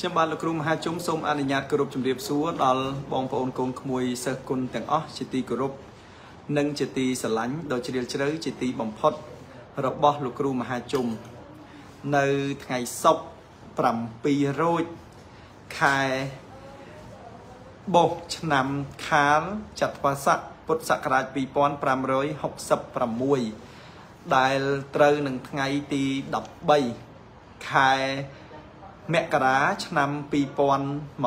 ខ្ញុំបានលោកគ្រូមហាជុំសូមអនុញ្ញាតគោរពជម្រាបសួរដល់បងប្អូនកូនក្មួយសិស្សគុណទាំងអស់ជាទីគោរពនិងជាទីស្រឡាញ់ដ៏ជ្រាលជ្រៅជាទីបំផុតរបស់លោកគ្រូមហាជុំនៅថ្ងៃសុក្រ7រោចខែបុស្សឆ្នាំខាលចត្វាស័កពុទ្ធសករាជ2566ដែលត្រូវនឹងថ្ងៃទី13ខែមករាឆ្នាំ2023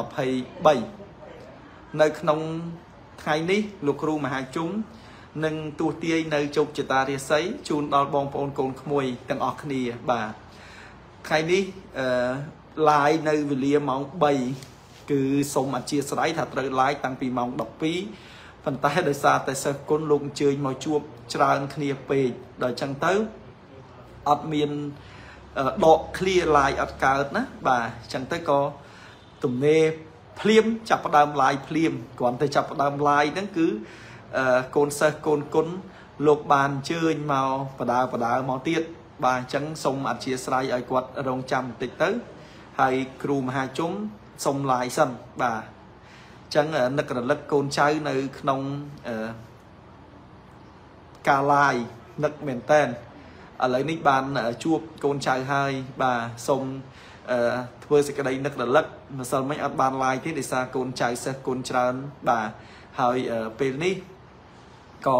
នៅក្នុងថ្ងៃនេះលោកគ្រូមហាជុំនឹងទូទាយនៅជោគជតារាសីជូនដល់បងប្អូនកូនក្មួយទាំងអស់គ្នាបាទថ្ងៃនេះlive នៅវេលាម៉ោង3គឺសូមអធិស្ឋានថាត្រូវ live តាំងពីម៉ោង12ប៉ុន្តែដោយសារតែសិស្សគុណលោកអញ្ជើញមកជួបច្រើនគ្នាពេកដល់អញ្ចឹងទៅអត់មានដក clear line អត់កើតណាបាទអញ្ចឹងទៅក៏ទំនេរភ្លាមចាប់ផ្ដើម line ភ្លាមគ្រាន់តែចាប់ផ្ដើម line ហ្នឹងគឺកូនសិស្សកូនគុណលោកបានអញ្ជើញមកបដើមកទៀតបាទអញ្ចឹងសូមអធិស្ឋានឲ្យគាត់រងចាំបន្តិចទៅហើយគ្រូមហាជុំសូម line សិនបាទអញ្ចឹងនឹករលឹកកូនចៅនៅក្នុងការ line នឹកមែនតើឥឡូវនេះបានជួបកូនចៅហើយបាទសូមធ្វើសេចក្តីនឹករលឹកម្សិលមិញអត់បាន live ទេដោយសារកូនចៅសិស្សគុណច្រើនបាទហើយពេលនេះក៏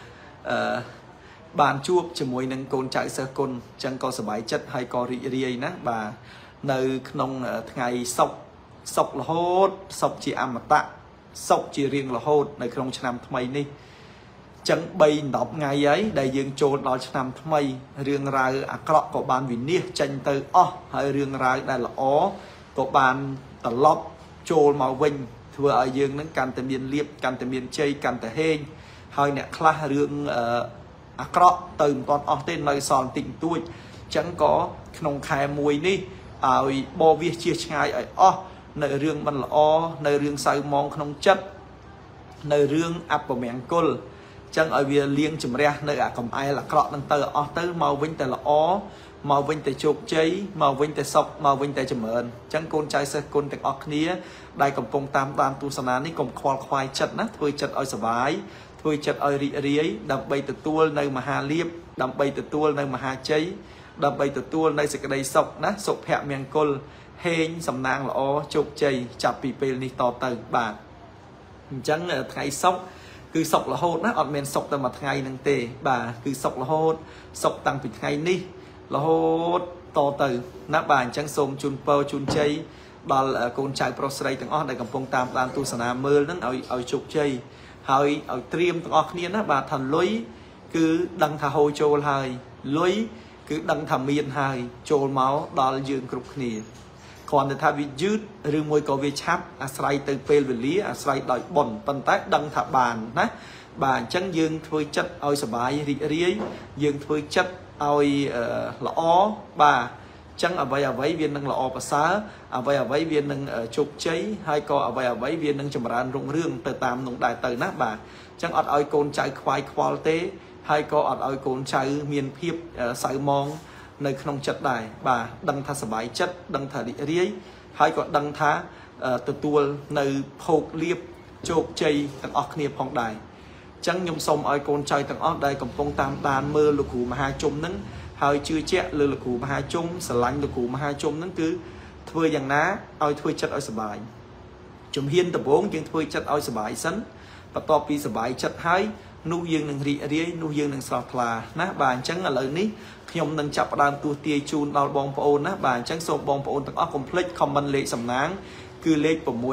បានជួបជាមួយនឹងកូនចៅសិស្សគុណអញ្ចឹងក៏សប្បាយចិត្តហើយក៏រីករាយណាបាទនៅក្នុងថ្ងៃសុក្ររហូតសុក្រជាអមតៈសុក្រជារៀងរហូតនៅក្នុងឆ្នាំថ្មីនេះចឹង3-10ថ្ងៃហើយដែលយើងចូលដល់ឆ្នាំថ្មីរឿងរ៉ាវអាក្រក់ក៏បានវិនិច្ឆ័យចេញទៅអស់ហើយរឿងរ៉ាវដែលល្អក៏បានត្រឡប់ចូលមកវិញធ្វើឲ្យយើងនឹងកាន់តែមានលៀបកាន់តែមានជ័យកាន់តែហេងហើយអ្នកខ្លះរឿងអាក្រក់ទៅមិនទាន់អស់ទេនៅសល់បន្តិចបន្តួចចឹងក៏ក្នុងខែ1នេះឲ្យបោវាសជាឆ្ងាយឲ្យអស់នៅរឿងមិនល្អនៅរឿងសៅមងក្នុងចិត្តនៅរឿងអពមង្គលចឹងឲ្យវាលៀងជំរះនៅអាកំអែលអាក្រក់នឹងទៅអស់ទៅមកវិញតែល្អមកវិញតែជោគជ័យមកវិញតែសុខមកវិញតែចម្រើនចឹងកូនចៅសិស្សគុណទាំងអស់គ្នាដែលកំពុងតាមដានទស្សនានេះកុំខ្វល់ខ្វាយចិត្តណាធ្វើចិត្តឲ្យសុបាយធ្វើចិត្តឲ្យរីករាយដើម្បីទទួលនៅមហាលាភដើម្បីទទួលនៅមហាជ័យដើម្បីទទួលនៅសេចក្តីសុខណាសុភមង្គលហេងសំណាងល្អជោគជ័យចាប់ពីពេលនេះតទៅបាទអញ្ចឹងថ្ងៃសុក្រគឺសុករហូតណាអត់មានសុកតែមួយថ្ងៃនឹងទេបាទគឺសុករហូតសុកតាំងពីថ្ងៃនេះរហូតតទៅណាបាទអញ្ចឹងសូមជូនពរជូនជ័យដល់កូនចៅប្រុសស្រីទាំងអស់ដែលកំពុងតាមដានទស្សនាមើលហ្នឹងឲ្យជោគជ័យហើយឲ្យត្រៀមទាំងអស់គ្នាណាបាទថាលុយគឺដឹងថាហូរចូលហើយលុយគឺដឹងថាមានហើយចូលមកដល់យើងគ្រប់គ្នាគ្រាន់តែថាវាយឺតឬមួយក៏វាឆាប់អាស្រ័យទៅពេលវេលាអាស្រ័យដោយបុណ្យប៉ុន្តែដឹងថាបានណាបាទអញ្ចឹងយើងធ្វើចិត្តឲ្យសុបាយរីករាយយើងធ្វើចិត្តឲ្យល្អបាទអញ្ចឹងអ្វីវានឹងល្អប្រសើរអ្វីវានឹងជោគជ័យហើយក៏អ្វីវានឹងចម្រើនរុងរឿងទៅតាមនោះដែរទៅណាបាទអញ្ចឹងអត់ឲ្យកូនចៅខ្វាយខ្វល់ទេហើយក៏អត់ឲ្យកូនចៅមានភាពសៅមងនៅក្នុងចិត្តដែរបាទដឹងថាសប្បាយចិត្តដឹងថារីករាយហើយក៏ដឹងថាទទួលនៅភោគលាភជោគជ័យទាំងអស់គ្នាផងដែរអញ្ចឹងខ្ញុំសូមឲ្យកូនចៅទាំងអស់ដែលកំពុងតាមដានមើលលោកគ្រូមហាជុំនឹងហើយជឿជាក់លើលោកគ្រូមហាជុំស្រឡាញ់លោកគ្រូមហាជុំនឹងគឺធ្វើយ៉ាងណាឲ្យធ្វើចិត្តឲ្យសប្បាយជំហានដំបូងយើងធ្វើចិត្តឲ្យសប្បាយសិនបន្ទាប់ពីសប្បាយចិត្តហើយនោះយើងនឹងរីករាយនោះយើងនឹងស្រស់ថ្លាណាបាទអញ្ចឹងឥឡូវនេះខ្ញុំនឹងចាប់ផ្ដើមទូទាយជូនដល់បងប្អូនណាបាទអញ្ចឹងសូមបងប្អូនទាំងអស់កុំភ្លេច comment លេខសំណាងគឺលេខ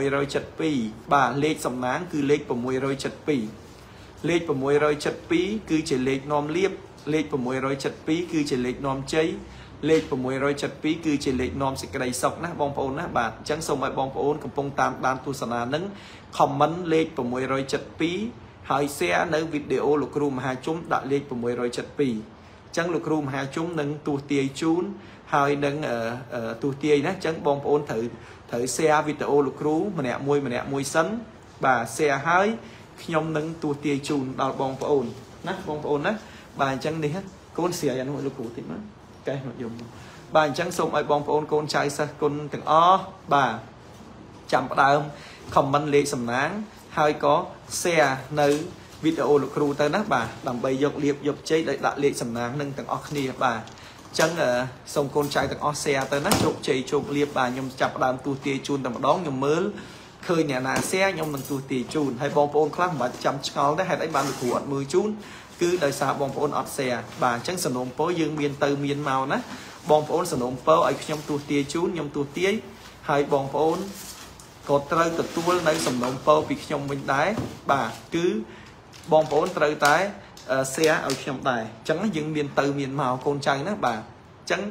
672បាទលេខសំណាងគឺលេខ672លេខ672គឺជាលេខនាំលាភលេខ672គឺជាលេខនាំជ័យលេខ672គឺជាលេខនាំសេចក្តីសុខណាបងប្អូនណាបាទអញ្ចឹងសូមឲ្យបងប្អូនកំពុងតាមដានទស្សនានឹង comment លេខ672ហើយ share នៅវីដេអូលោកគ្រូមហាជុំដាក់លេខ672ចឹងលោកគ្រូមហាជុំនឹងទូទាយជូនហើយនឹងទូទាយណាចឹងបងប្អូនត្រូវ share វីដេអូលោកគ្រូម្នាក់មួយសិនបាទ share ហើយខ្ញុំនឹងទូទាយជូនដល់បងប្អូនណាបងប្អូនណាបាទអញ្ចឹងនេះកូនស្រីអានោះលោកគ្រូតិចមកកែមកយំ bà chẳng xôm ai bong phôn con trai sa con từng bà chạm đàm comment lệ sầm nắng hai có xe nơi video lục ru tới nát bà làm bay dọc liệp dọc chế để đặt lệ sầm nắng nâng từng kia bà chẳng xôm con trai từng xe tới nát chụp chế chụp liệp bà nhom chạm đàm tu tia chun tầm đón nhom mới khơi nhà nà xe nhom nâng tu tia chun hay bong phôn khác bà chạm ngó đấy hay đánh bàn được thủ ẩn mười chun cứ đời xa bong phôn xe bà chẳng sầm nôm phố dương miền từ miền màu nát bong phôn sầm nôm phố ai nhom tu tia chun nhom tu tia hai bong phôn có trời từ tua nơi sầm nôm phố bị nhom mình đái bà cứ bong phôn trời tái xe ở nhom đài chẳng dương miền từ miền màu con trai nát bà chẳng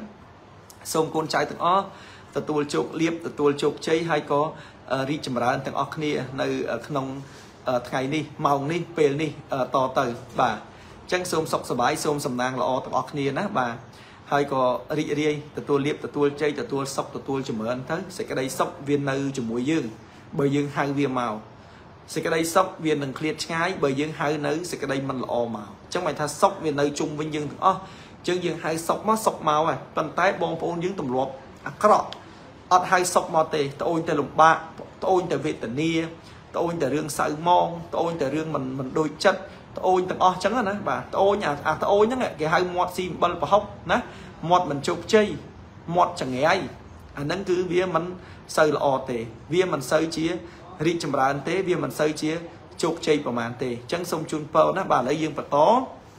xôm con trai từ tua chụp liệp từ tua chụp chơi hay có đi chậm rãi từng kia nơi nông ngày đi màu đi về đi to từ bà chẳng xôm sọc sờ bãi xôm sầm nang là o từng kia nát bà hay có đi từ tua liệp từ tua chơi từ tua sọc từ tua chậm rãi tới sẽ cái đây sọc viên nơi chậm mũi dương bởi dương hai viên màu sẽ cái đây sọc viên đừng clear ngay bởi dương hai nơi sẽ cái đây mình là o màu chẳng mày tha sọc viên nơi chung với dương chân dương hai sọc màu này bàn tay bong phôn dương tầm lọp cọ hai sọc màu tê tôi tê lục bạ tôi tê việt tê nia tôi tê riêng sợi mong tôi tê riêng mình đôi chất tôi tê chẳng là bà tôi nhà tôi nhá cái hai mọt sim bal và hốc ná mọt mình chụp chơi mọt chẳng nghe ai nâng cứ vía mình sợi là tê vía mình sợi chia rít chầm ra tế vía mình sợi chia chụp chơi của màn tê chẳng xong chun pao ná bà lấy dương và tó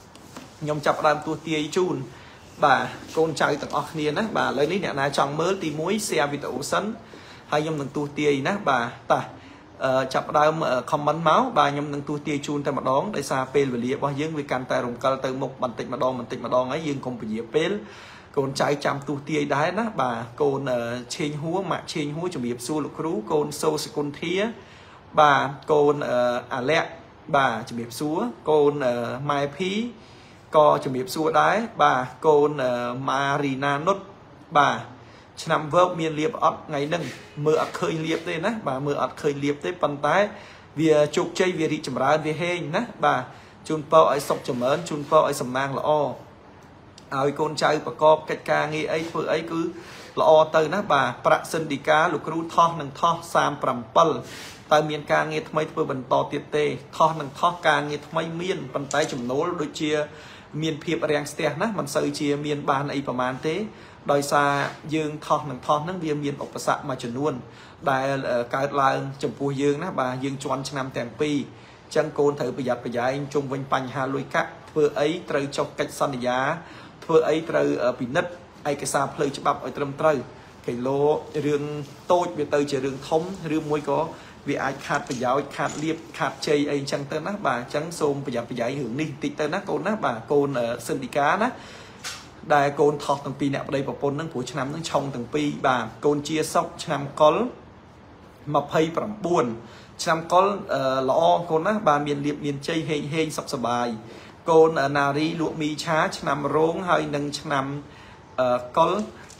nhom chập làm tua tia chun bà con trai tặng kia nè bà lấy lý nè chọn mới thì muối xe vì tụ sắn hay nhom đừng tua tia nè bà ta chập đam comment máu bà nhom đừng tua tia chun tại mặt đón để xa pel về lìa bao dương vì can tay rồng cal từ một bàn tịnh mà đòn ấy dương không phải dễ pel con trai chăm tua tia đái nè bà con trên húa mạ trên húa chuẩn bị xua lục rú con sâu sẽ con thía bà con lẹ bà chuẩn bị xúa con mai phí có chuẩn bị xua đái bà con Marina nốt bà nằm vợ miền liệp ớt ngày nâng mưa ớt khơi liệp đây nè bà mưa ớt khơi liệp tới phần tái vì chụp chơi vì đi chầm ra vì hên nè bà chun po ấy sọc chầm ớn chun po ấy sầm mang là ai con trai và co cách ca nghe ấy vừa ấy cứ là từ nè bà pra sinh đi cá lục ru tho nâng tho sam pram pal tại miền ca nghe thay vừa bận to tiệt tê tho nâng tho ca nghe thay miền phần tái chầm nấu đôi chia miền phiệp rèn ste nè mình sợi chia miền bàn ấyประมาณ thế đòi xa dương thọ nâng viêm miền ốc sạ mà chuẩn luôn đại cái là chấm phu dương nè bà dương chọn năm tèm pi chân côn thử bây giờ anh chung vinh panh hà lôi cắt vừa ấy trời cho cách săn giá vừa ấy trời ở bị nứt ai cái xa plei cho bắp ở trầm trời cái lô riêng tôi về tới chỉ riêng thống riêng môi có vì ai khát bây giờ khát liệp khát chơi anh chẳng tên nát bà chẳng xôm bây giờ hưởng đi tịch tên nát côn nát bà côn sơn đi cá nát đại côn thọt từng pi nẹp đây vào côn nâng của năm nâng trong từng pi bà côn chia sóc năm có mập hay bằng buồn năm có lọ côn nát bà miền liệp miền chơi hên sọc sờ bài côn nari lụa mi chá năm rốn hay nâng năm có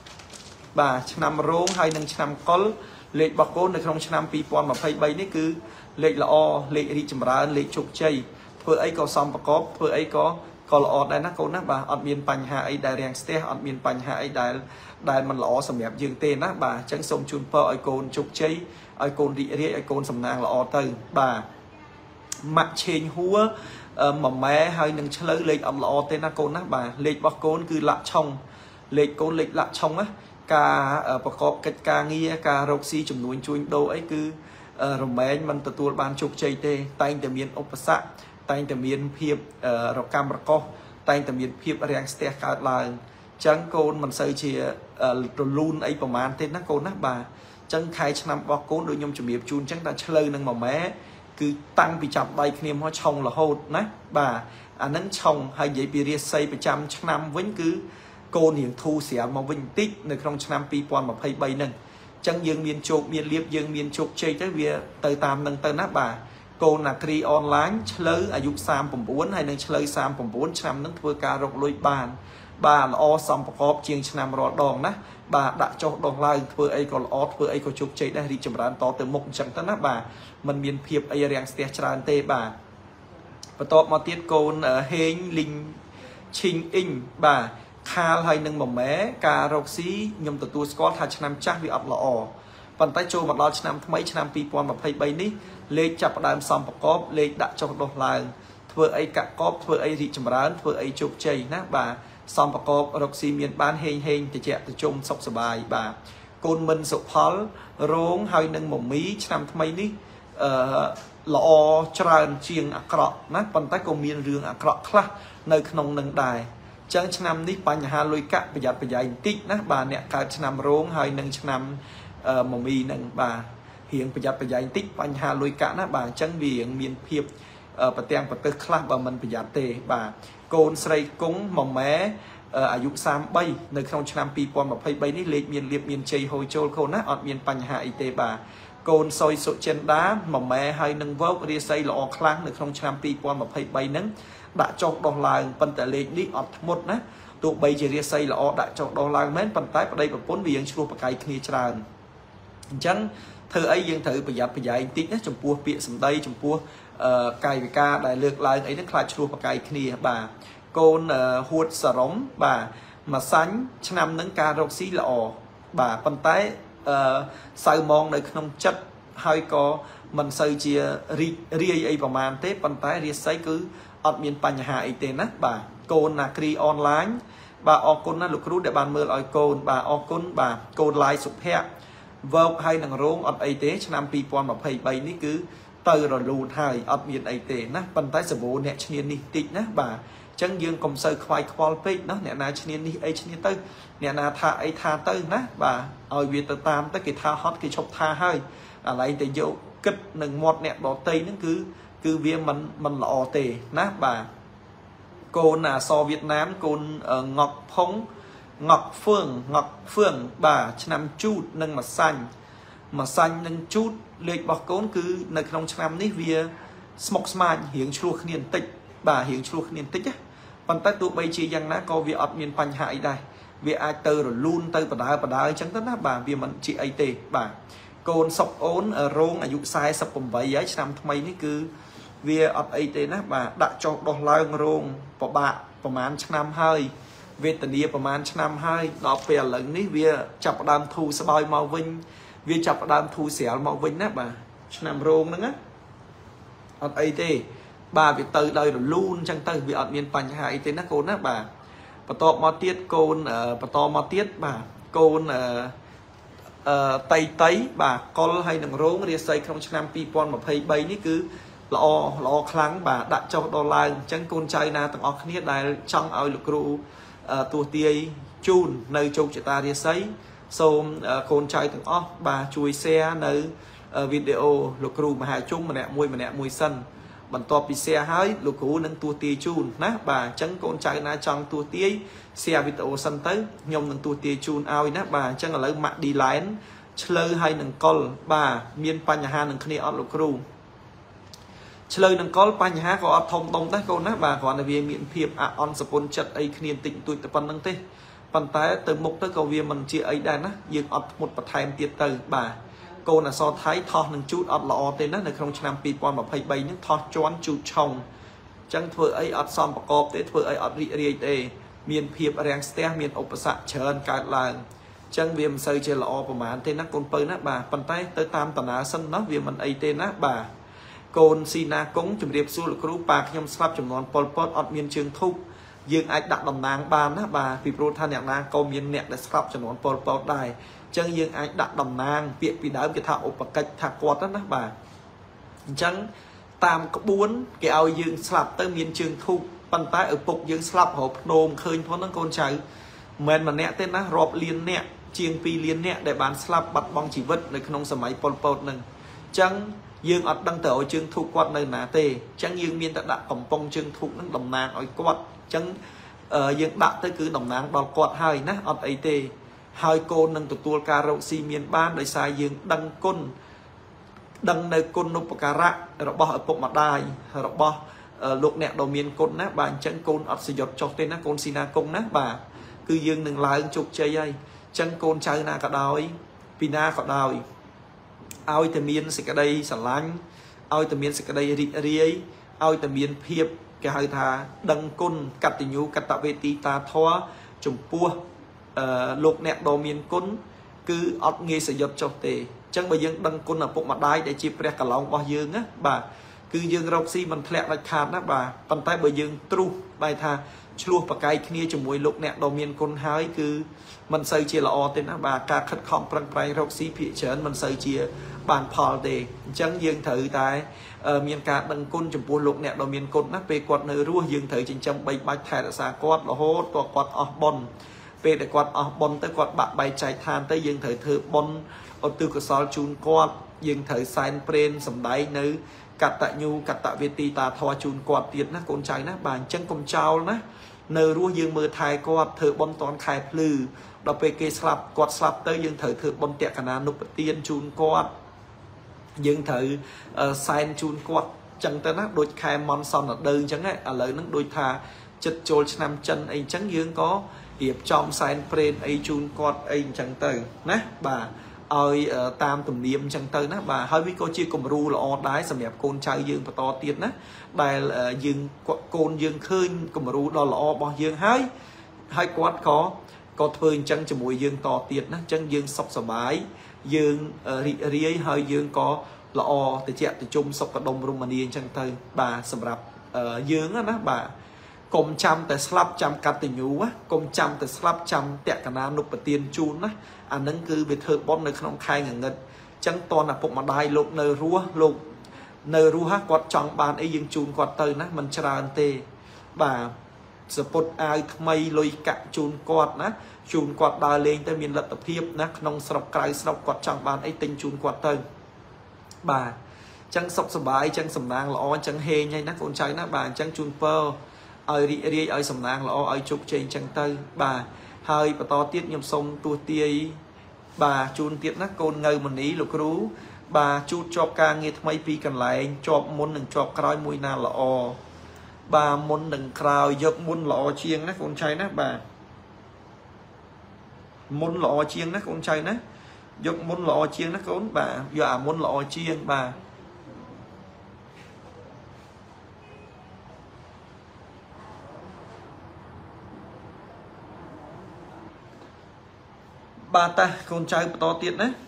bà năm rốn hay nâng năm có lệ bọc cônในក្នុងឆ្នាំ2023នេះគឺលេខល្អលេខរីកចម្រើនលេខជោគជ័យធ្វើអីក៏សំប្រកបធ្វើអីក៏ល្អដែរណាកូនណាបាទអត់មានបញ្ហាអីដែលរាំងស្ទះអត់មានបញ្ហាអីដែលមិនល្អសម្រាប់យើងទេណាបាទអញ្ចឹងសូមជូនពរឲ្យកូនជោគជ័យឲ្យកូនរីករាយឲ្យកូនសំណាងល្អទៅបាទម៉ាក់ឆេងហួរម៉ម៉ែហើយនឹងឆ្លើលេខអត់ល្អទេណាកូនណាបាទលេខរបស់កូនគឺលាក់ឆុងលេខកូនលេខលាក់ឆុងណាការប្រកបកិច្ចការងារការរកស៊ីចំនួនជួញដូរអីគឺរមែងមិនទទួលបានជោគជ័យទេតែងតែមានឧបសគ្គតែងតែមានភាពរកម្មរកោសតែងតែមានភាពរាំងស្ទះកើតឡើងអញ្ចឹងកូនមិនសូវជារលូនអីប្រហែលទេណាកូនណាបាទអញ្ចឹងខែឆ្នាំរបស់កូនដូចខ្ញុំជំរាបជូនអញ្ចឹងតែឆ្លើនឹងម៉ម៉ែគឺតាំងពីចាប់ដៃគ្នាមកឆុងរហូតណាបាទអានឹងឆុងហើយនិយាយពីរាសីប្រចាំឆ្នាំវិញគឺកូនរៀងធូរស្រាលមកវិញបន្តិចនៅក្នុងឆ្នាំ2023ហ្នឹងចឹងយើងមានជោគមានលៀបយើងមានជោគជ័យទៅវាទៅតាមនឹងទៅណាបាទកូនអាគ្រីអនឡាញឆ្លើអាយុ39ហើយនឹងឆ្លើ39ឆ្នាំហ្នឹងធ្វើការរកលុយបានបាទល្អសំប្រកបជាងឆ្នាំរាល់ដងណាបាទដាក់ចុះដងឡើងធ្វើអីក៏ល្អធ្វើអីក៏ជោគជ័យដែររីកចម្រើនតទៅមុខអញ្ចឹងទៅណាបាទมันមានភាពអីរាំងស្ទះច្រើនទេបាទបន្ទាប់មកទៀតកូនហេងលីងឈីងអ៊ីងបាទខាលហើយនឹងមួយម៉ែការរកស៊ីខ្ញុំទទួលស្គាល់ថាឆ្នាំចាស់វាអត់ល្អប៉ុន្តែចូលមកដល់ឆ្នាំថ្មីឆ្នាំ2023នេះលេខចាប់ផ្ដើមសំប្រកបលេខដាក់ចុះដុះឡើងធ្វើអីកាក់កបធ្វើអីរីកចម្រើនធ្វើអីជោគជ័យណាបាទសំប្រកបរកស៊ីមានបានហេងតិចតិជុំសុខសប្បាយបាទកូនមិនសុផលរងហើយនឹងមមីឆ្នាំថ្មីនេះល្អច្រើនជាងអាក្រក់ណាប៉ុន្តែក៏មានរឿងអាក្រក់ខ្លះនៅក្នុងនឹងដែរចឹងឆ្នាំនេះបញ្ហាលុយកាក់ប្រយ័ត្នប្រយែងបន្តិចណាបាទអ្នកកើតឆ្នាំរោងហើយនឹងឆ្នាំមមីនឹងបាទរៀងប្រយ័ត្នប្រយែងបន្តិចបញ្ហាលុយកាក់ណាបាទអញ្ចឹងវាមានភាពប្រទាំងប្រទើសខ្លះបើមិនប្រយ័ត្នទេបាទកូនស្រីគង់មួយម៉ែអាយុ33នៅក្នុងឆ្នាំ2023នេះលេខមានលៀបមានជ័យហូរចូលកូនណាអត់មានបញ្ហាអីទេបាទកូនសុយសុចិនដាមួយម៉ែហើយនឹងវោករាសីល្អខ្លាំងនៅក្នុងឆ្នាំ2023ហ្នឹងដាក់ចុះដោះឡើងប៉ុន្តែលេខនេះអត់ធ្មត់ណាទោះបីជារាសីល្អដាក់ចុះដោះឡើងមែនប៉ុន្តែប្តីប្រពន្ធវាយើងឆ្លោះប្រកែកគ្នាច្រើនអញ្ចឹងធ្វើអីយើងត្រូវប្រយ័ត្នប្រយែងបន្តិចណាចំពោះពាក្យសម្ដីចំពោះកាយវិការដែលលើកឡើងអីហ្នឹងខ្លាចឆ្លោះប្រកែកគ្នាបាទកូនហួតសរំបាទមួយសាញ់ឆ្នាំហ្នឹងការរកស៊ីល្អបាទប៉ុន្តែសៅมองនៅក្នុងចិត្តហើយក៏មិនសូវជារាយអីប្រហែលទេប៉ុន្តែរាសីគឺអត់មានបញ្ហាអីទេណាបាទកូនណាគ្រីអនឡាញបាទអរគុណណាលោកគ្រូដែលបានមើលឲ្យកូនបាទអរគុណបាទកូនឡាយសុភ័ក្រវោកហើយនឹងរោងអត់អីទេឆ្នាំ2023នេះគឺទៅរលូនហើយអត់មានអីទេណាប៉ុន្តែសវោអ្នកឈ្នានេះតិចណាបាទអញ្ចឹងយើងកុំសូវខ្វាយខ្វល់ពេកណាអ្នកណាឈ្នានេះអីឈ្នាទៅអ្នកណាថាអីថាទៅណាបាទឲ្យវាទៅតាមទៅគេថាហត់គេឈប់ថាហើយអាឡែងតែយកគិតនឹងមាត់អ្នកដតីហ្នឹងគឺវាមិនល្អទេណាបាទកូនអសវៀតណាមកូនងក់ផុងងក់ហ្វឿងបាទឆ្នាំជូតនិងម្សាញ់និងជូតលេខរបស់កូនគឺនៅក្នុងឆ្នាំនេះវាស្មុគស្មាញរៀងឆ្លោះគ្នាបន្តិចបាទរៀងឆ្លោះគ្នាបន្តិចណាប៉ុន្តែទោះបីជាយ៉ាងណាក៏វាអត់មានបញ្ហាអីដែរវាអាចទៅរលូនទៅបដើអញ្ចឹងទៅណាបាទវាមិនជាអីទេបាទកូនសុកអូនរោងអាយុ48ហើយឆ្នាំថ្មីនេះគឺវាអត់អីទេណាបាទដាក់ចុះដោះឡើងរោងពិបាកប្រហែលឆ្នាំហើយវេទនាប្រហែលឆ្នាំហើយដល់ពេលឥឡូវនេះវាចាប់ផ្ដើមធូរស្បើយមកវិញវាចាប់ផ្ដើមធូរស្រាលមកវិញណាបាទឆ្នាំរោងហ្នឹងណាអត់អីទេបាទវាទៅដោយរលូនអញ្ចឹងទៅវាអត់មានបញ្ហាអីទេណាកូនណាបាទបន្តមកទៀតកូនបន្តមកទៀតបាទកូនតៃបាទកុលហើយនឹងរោងរាសីក្នុងឆ្នាំ2023នេះគឺល្អខ្លាំងបាទដាក់ចុះដល់ឡើងអញ្ចឹងកូនចៅណាទាំងអស់គ្នាដែលចង់ឲ្យលោកគ្រូទស្សទាយជូននៅជោគជតារាសីសូមកូនចៅទាំងអស់បាទជួយ share នៅវីដេអូលោកគ្រូមហាជុំម្នាក់មួយសិនបន្ទាប់ពី share ហើយលោកគ្រូនឹងទស្សទាយជូនណាបាទអញ្ចឹងកូនចៅណាចង់ទស្សទាយ share វីដេអូសិនទៅខ្ញុំនឹងទស្សទាយជូនឲ្យណាបាទអញ្ចឹងឥឡូវម៉ាក់ D-line ឆ្លើហើយនឹងកុលបាទមានបញ្ហានឹងគ្នាអត់លោកគ្រូឆ្លើយនឹងកុលបញ្ហាក៏អត់ធំដុំដែរកូនណាបាទគ្រាន់តែវាមានភាពអន់សពុនចិត្តអីគ្នាបន្តិចបន្តួចតែប៉ុណ្្នឹងទេប៉ុន្តែទៅមុខទៅក៏វាមិនជាអីដែរណាយើងអត់ធ្មត់បន្ថែមទៀតទៅបាទកូនអក្សរថៃថោះនឹងជូតអត់ល្អទេណានៅក្នុងឆ្នាំ2023ហ្នឹងថោះជន់ជូតឆុងអញ្ចឹងធ្វើអីអត់សមប្រកបទេធ្វើអីអត់រីករាយទេមានភាពរាំងស្ទះមានឧបសគ្គច្រើនកើតឡើងអញ្ចឹងវាមិនសូវជាល្អប្រហែលទេណាកូនពៅណាបាទប៉ុន្តែទៅតាមតាណាសិនណាវាមិនអីទេណាបាទកូនស៊ីណាកុងជំរាបសួរលោកគ្រូប៉ាខ្ញុំស្លាប់ចំនួនប៉ុលពតអត់មានជើងធូបយើងអាចដាក់តំណាងបានណាបាទពីព្រោះថាអ្នកណាក៏មានអ្នកដែលស្លាប់ចំនួនប៉ុលពតដែរអញ្ចឹងយើងអាចដាក់តំណាងពាក្យពីដើមគេថាឧបកិច្ចថាគាត់ណាបាទអញ្ចឹងតាមក្បួនគេឲ្យយើងស្លាប់ទៅមានជើងធូបប៉ុន្តែឪពុកយើងស្លាប់រហូតភ្នំឃើញផងហ្នឹងកូនចៅមិនមែនម្នាក់ទេណារាប់លានអ្នកជាង2លានអ្នកដែលបានស្លាប់បាត់បង់ជីវិតនៅក្នុងសម័យប៉ុលពតហ្នឹងអញ្ចឹងយើងអត់ដឹងទៅឲ្យជើងធូបគាត់នៅណាទេអញ្ចឹងយើងមានតែដាក់កំប៉ុងជើងធូបហ្នឹងតំណាងឲ្យគាត់អញ្ចឹងយើងដាក់ទៅគឺតំណាងដល់គាត់ហើយណាអត់អីទេហើយកូននឹងទទួលការរកស៊ីមានបានដោយសារយើងដឹងគុណដឹងនៅគុណឧបការៈរបស់ឪពុកម្ដាយរបស់លោកអ្នកដ៏មានគុណណាបាទអញ្ចឹងកូនអត់សយត់ចុះទេណាកូនស៊ីណាកុងណាបាទគឺយើងនឹងឡើងជោគជ័យហើយអញ្ចឹងកូនចៅណាក៏ដោយពីណាក៏ដោយឲ្យតែមានសេចក្តីស្រឡាញ់ឲ្យតែមានសេចក្តីរីករាយឲ្យតែមានភាពគេហៅថាដឹងគុណកតញ្ញូកតវេទីតាធម៌ chủng pua lục nẹt đồ miền cún cứ ọt nghe sử dụng cho tề chẳng bởi dương đăng cún ở bụng mặt đáy để chịp ra cả lòng bao dương á bà cứ dương rau xi mình thẹn lại khát á bà bàn tay bởi dương tru bài tha chua và cái kia chủng mùi lục nẹt đồ miền cún hái cứ mình xây chia là o tên á bà ca khất khom prang prang rau xi phía trên mình xây chia bàn phò để chẳng dương thử tại miền cả đằng côn chủng pua lục nẹt đồ miền cún á về quạt nơi rùa dương thử chính trong bay bạch thẻ xa quạt là hốt và quạt ở bon về để quạt bon tới quạt bạc bay chạy than tới dương thời thử bon ở từ cửa sau chun quạt dương thời sign print sầm đáy nữ cắt tại nhu cắt tại việt ti ta thoa chun quạt tiền á con trai á bàn chân công trao á nơi rùa dương mưa thai quạt thử bon toàn khai plư đọc về cây slap quạt slap tới dương thời thử bon tẹt cả na nục tiền chun quạt dương thời sign chun quạt chẳng tới á đôi khai món son ở đơn chẳng ấy ở lời nó đôi thà chật trôi năm chân ấy chẳng dương có hiệp trong sign print ấy chun quạt ấy chẳng tới nè bà ơi tam tùm niệm chẳng tới nè bà hơi với cô chia cùng ru là o đái sầm đẹp côn trai dương và to tiền nè bài dương côn dương khơi cùng ru đó là o bao dương hai quạt có phơi chân cho mùi dương to tiền nè chân dương sọc sờ bái dương ri hơi dương có là o từ chẹt từ chung sọc cả đông Romania chẳng tới bà sầm rạp dương á nè bà cùng chăm tại slap chăm cắt tình nhú á cùng chăm tại slap chăm tẹt cả nam nộp tiền chun á anh nâng cứ biệt thự bom nơi không khai ngẩn ngật chẳng toàn là phục mà đai lục nơi rúa hát quạt trong bàn ấy dương chun quạt tơi nè mình chả ăn tê bà support ai mây lôi cạn chun quạt nè chun quạt đai lên tới miền lật tập hiệp nè nông sọc cài sọc quạt trong bàn ấy tinh chun quạt tơi bà chẳng sọc sờ bái chẳng sầm nang lọ chẳng hê nhây nè con trai nè bà chẳng chun pơ ơi đi ơi sầm nang lọ ơi chụp trên chẳng tơi bà hơi và to tiết nhầm sông tua tia bà chun tiết nát côn ngơi mình ý lục rú bà chút cho ca nghe thay pi cần lại cho muốn đừng cho cày mùi na lọ bà muốn đừng cày giật muốn lọ chiêng nát con trai nát bà muốn lọ chiêng nát con trai nát giật muốn lọ chiêng nát con bà dọa muốn lọ chiêng bà bà ta con trai to tiện đấy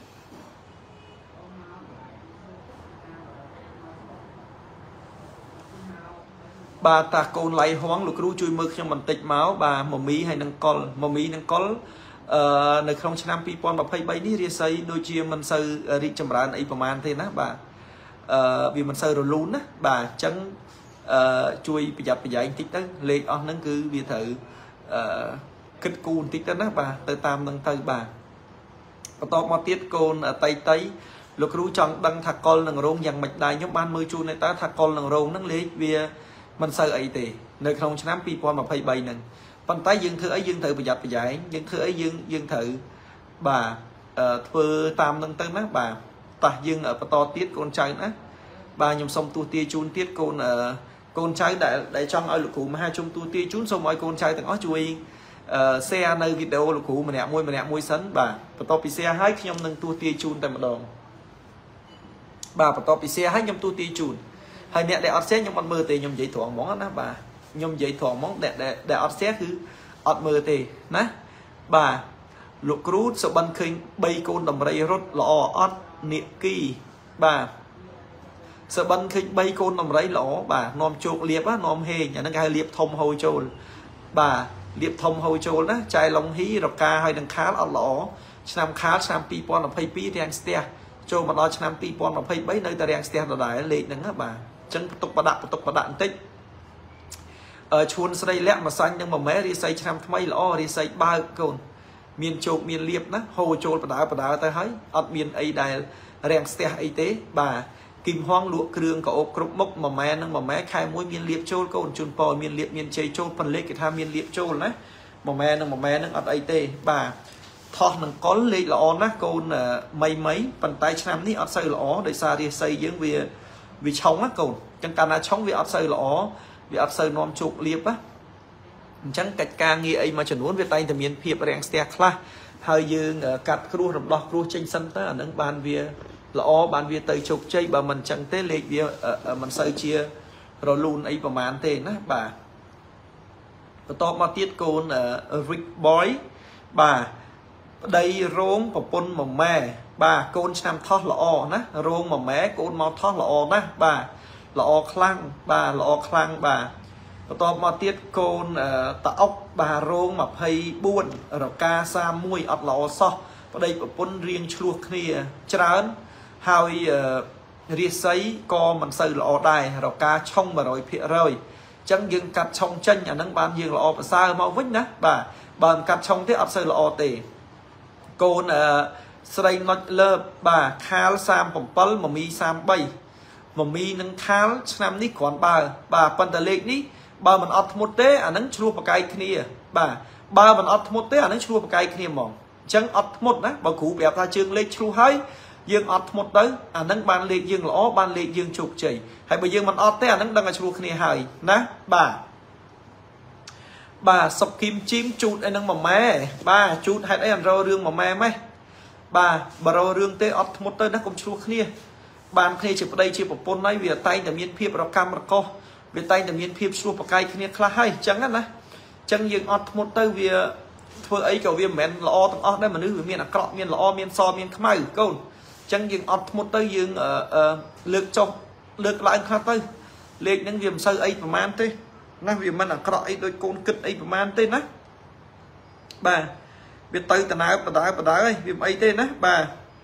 bà ta con lấy hoáng lục rú chui mực trong bàn tịch máu bà mồm mí hay nâng col nơi không năm pi pon bà phay bay đi ria xây đôi chia mình sơ đi chầm rán ấyประมาณthế nè bà vì mình sơ rồi lún á bà chẳng chui bị dập bị dạy tích đó lên on nâng cứ vì thử kích cùn tích đó nè bà tới tam nâng tới bà to mà tiết côn ở tây tây lục rú trong đăng thạc col nâng rong dàn mạch đài nhóm ban mười chu này ta thạc col nâng rong nâng lấy vì mình sơ ấy thì nơi không năm pi pon mà phay bay nâng bàn tay dương thử ấy dương thử bị dập bị dạy dương thử ấy dương thử bà thưa tam nâng tới nè bà ta dương ở to tiết con trai nè bà nhầm xong tu tia chun tiết con trai để trong ai lục cụ mà hai chung tu tia chun xong mọi con trai từng ó chui xe nơi video lục cụ mà nẹt môi sấn bà to pi xe hai khi nhom nâng tu tia chun tại một đòn bà to pi xe hai nhom tu tia chun hai nẹt để ọt xe nhom ăn mơ tê nhom dậy thoảng món á bà nhom dậy thoảng món để ọt xe cứ ọt mơ tê nè bà lục rút sợ bắn khinh bay con đầm rây rốt lọ ọt niệm kỳ bà sợ bắn khinh bay con đầm rây lọ bà nom chuột liệp á nom hê nhà nó gai liệp thông hồi trôi bà liệp thông hồi trôi đó trai long hí rọc ca hay đằng khá lọ năm khá năm pi pon là pay pi đen ste trôi mà đó năm pi pon là pay bấy nơi ta đen ste là đại lệ nắng á bà chân tục bà đạn tích chuồn sau đây lẹ mà xanh nhưng mà mẹ đi xây năm mấy lọ đi xây ba con miền châu miền liệp đó hồ châu bà đá ta thấy ở miền ấy đài rèn xe y tế bà kim hoang lụa kêu có ốc cướp mốc mà mẹ khai mối miền liệp châu con chun pò miền liệp miền châu châu phần lệ cái tham miền liệp châu đấy mà mẹ nó ở ấy tế bà thọ nó có lệ lọ nè con mấy bàn tay năm ní ở xây lọ để xa đi xây dưỡng vì chống á con chẳng cần là chống vì ở xây lọ vì ở xây non chuột liệp á chẳng cách ca nghe ấy mà chuẩn muốn về tay thì miền phía rèn xe kha hơi dương cắt cua rầm đỏ cua trên sân tới ở nâng bàn về lõ bàn về tây chục chơi bà mình chẳng tế lệ về mình xây chia rồi luôn ấyประมาณthế nè bà បន្ទាប់មកទៀតកូន Rick Boy បាទប្តីរោងប្រពន្ធមួយម៉ែបាទកូនឆ្នាំថោះល្អណារោងមួយម៉ែកូនមកថោះល្អណាស់បាទល្អខ្លាំងបាទល្អខ្លាំងបាទបន្ទាប់មកទៀតកូនតាអុកបាទរោង24រកា31អត់ល្អសោះប្តីប្រពន្ធរៀងឆ្លោះគ្នាច្រើនហើយរាសីក៏មិនសូវល្អដែររកាឆុង 100%ចឹងយើងកាត់ឆុងចេញអាហ្នឹងបានយើងល្អប្រសើរមកវិញណាបាទបើមិនកាត់ឆុងទេអត់សូវល្អទេកូនស្រីណុចលើបបាទខាល37មមី33មមីនឹងខាលឆ្នាំនេះគ្រាន់បើបាទប៉ុន្តែលេខនេះបើមិនអត់ធ្មត់ទេអាហ្នឹងឆ្លោះប្រកែកគ្នាបាទបើមិនអត់ធ្មត់ទេអាហ្នឹងឆ្លោះប្រកែកគ្នាហ្មងអញ្ចឹងអត់ធ្មត់ណាបើគ្រូប្រាប់ថាជើងលេខឆ្លោះហើយយើងអត់ធ្មត់ទៅអាហ្នឹងបានលេខយើងល្អបានលេខយើងជោគជ័យហើយបើយើងមិនអត់ទេអាហ្នឹងដឹងតែឆ្លោះគ្នាហើយណាបាទសុកគីមជីមជូតអីហ្នឹងមួយម៉ែបាទជូតហេតុអីអត់រករឿងមួយម៉ែម៉េះបាទបើរករឿងទេអត់ធ្មត់ទៅណាកុំឆ្លោះគ្នាបានគ្នាជាប្តីជាប្រពន្ធហើយវាតែងតែមានភាពរកម្មរកោសវាតែងតែមានភាពឆ្លោះប្រកែកគ្នាខ្លះហើយអញ្ចឹងណាអញ្ចឹងយើងអត់ធ្មត់ទៅវាធ្វើអីក៏វាមិនមែនល្អទាំងអស់ដែរមនុស្សវាមានអាក្រក់មានល្អមានសមានខ្មៅកូនអញ្ចឹងយើងអត់ធ្មត់ទៅយើងលើកចុះលើកឡើងខ្លះទៅលេខហ្នឹងវាមិនសូវអីប្រហែលទេណាវាមិនអាក្រក់អីដូចកូនគិតអីប្រហែលទេណាបាទវាទៅដដើបដើហើយវាមិនអីទេណាបាទ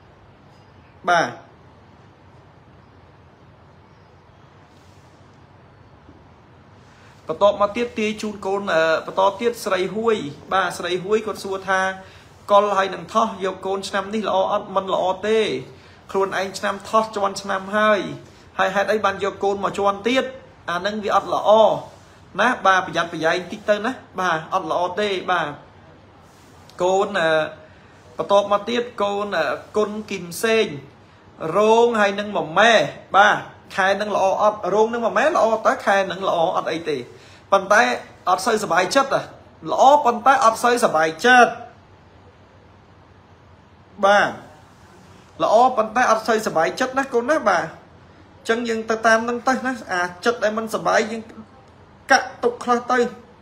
បន្ទាប់មកទៀតទាយជូនកូនបន្តទៀតស្រីហួយបាទស្រីហួយគាត់សួរថាកុលហើយនឹងថោះយកកូនឆ្នាំនេះល្អអត់មិនល្អទេខ្លួនឯងឆ្នាំថោះជន់ឆ្នាំហើយហេតុអីបានយកកូនមកជន់ទៀតអានឹងវាអត់ល្អណាបាទប្រយ័ត្នប្រយែងតិចទៅណាបាទអត់ល្អទេបាទកូនបន្ទាប់មកទៀតកូនគុណគីមសេងរោងហើយនឹងមួយម៉ែបាទខែនឹងល្អអត់រោងនឹងមួយម៉ែល្អតើខែនឹងល្អអត់អីទេប៉ុន្តែអត់សូវសុបាយចិត្តល្អប៉ុន្តែអត់សូវសុបាយចិត្តបាទល្អប៉ុន្តែអត់សូវសុបាយចិត្តណាកូនណាបាទអញ្ចឹងយើងទៅតាមនឹងទៅណាអាចិត្តដែលមិនសុបាយយើងកាក់ទុកខ្លះទៅ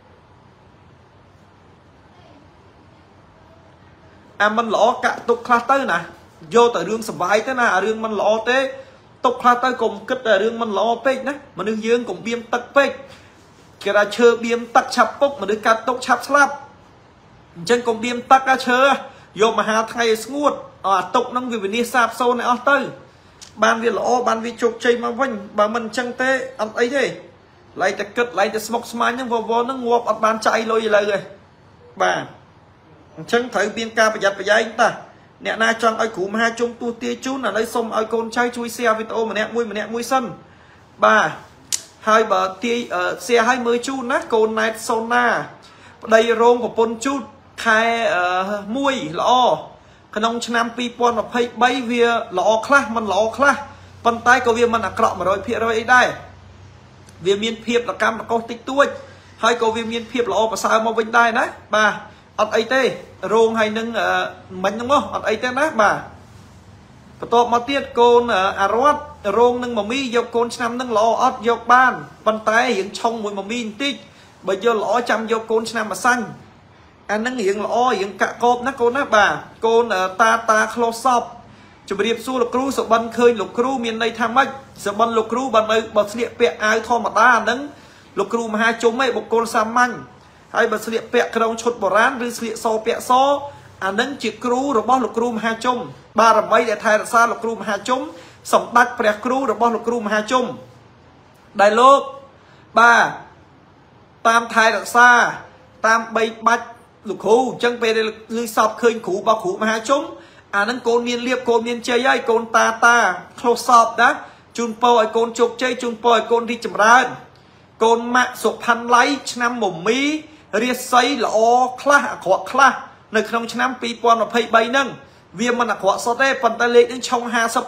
អាមិនល្អកាក់ទុកខ្លះទៅណាយកតែរឿងសុបាយទៅណាអារឿងមិនល្អទេទុកខ្លះទៅកុំគិតតែរឿងមិនល្អពេកណាមនុស្សយើងកុំបៀមទឹកពេកគេថាឈើបៀមទឹកឆាប់ពុកមនុស្សកាត់ទុកឆាប់ស្លាប់អញ្ចឹងកុំបៀមទឹកអាឈើយកមហាថ្ងៃឲ្យស្ងួតអាទុកហ្នឹងវាវិនិច្ឆ័យសាបសូន្យឲ្យអស់ទៅបានវាល្អបានវាជោគជ័យមកវិញបើមិនអញ្ចឹងទេអត់អីទេឡៃតែគិតឡៃតែស្មុកស្មាញហ្នឹងវហ្នឹងងាប់អត់បានចាយលុយឥឡូវទេបាទអញ្ចឹងត្រូវមានការប្រយ័ត្នប្រយែងតាអ្នកណាចង់ឲ្យគ្រូមហាជុំទូទាជូនឥឡូវសូមឲ្យកូនចៅជួយ share វីដេអូម្នាក់មួយសិនបាទហើយបើទាយ share ឲ្យមើលជូនណាកូនណែតសូណាប្តីរោងប្រពន្ធជូតខែ1ល្អក្នុងឆ្នាំ2023វាល្អខ្លះមិនល្អខ្លះប៉ុន្តែក៏វាមិនអាក្រក់ 100% អីដែរវាមានភាពរកម្មរកោសតិចតួចហើយក៏វាមានភាពល្អប្រសើរមកវិញដែរណាបាទអត់អីទេរោងហើយនឹងមិញហ្នឹងមកអត់អីទេណាបាទបន្ទាប់មកទៀតកូនអារតរោងនឹងមមីយកកូនឆ្នាំនឹងល្អអត់យកបានប៉ុន្តែរៀងឆុងមួយមមីបន្តិចបើយកល្អចាំយកកូនឆ្នាំម្សាញ់អានឹងរៀងល្អរៀងកាក់កោបណាកូនណាបាទកូនតាក្លោសពជម្រាបសួរលោកគ្រូសុបិនឃើញលោកគ្រូមានន័យថាម៉េចសុបិនលោកគ្រូបើស្លៀកពាក់អាវធម្មតាអានឹងលោកគ្រូមហាជុំឯងបុគ្គលសាមញ្ញហើយបើស្លៀកពាក់ក្រុងឈុតបុរាណឬស្លៀកសពាក់សអានឹងជាគ្រូរបស់លោកគ្រូមហាជុំបារមីដែលថែរក្សាលោកគ្រូមហាជុំសម្ដេចព្រះគ្រូរបស់លោកគ្រូមហាជុំដែលលោកបាទតាមថែរក្សាតាមបីបាច់លោកគ្រូអញ្ចឹងពេលលឺសពឃើញគ្រូរបស់គ្រូមហាជុំអានឹងកូនមានលៀបកូនមានជ័យហើយកូនតាក្លោសពណាជូនពរឲ្យកូនជោគជ័យជូនពរឲ្យកូនរីកចម្រើនកូនម៉ាក់សុផាន់ឡៃឆ្នាំមមីរាសីល្អខ្លះអាក្រក់ខ្លះនៅក្នុងឆ្នាំ2023ហ្នឹងវាមិនអាក្រក់សុទ្ធទេប៉ុន្តែលេខនឹងឆុង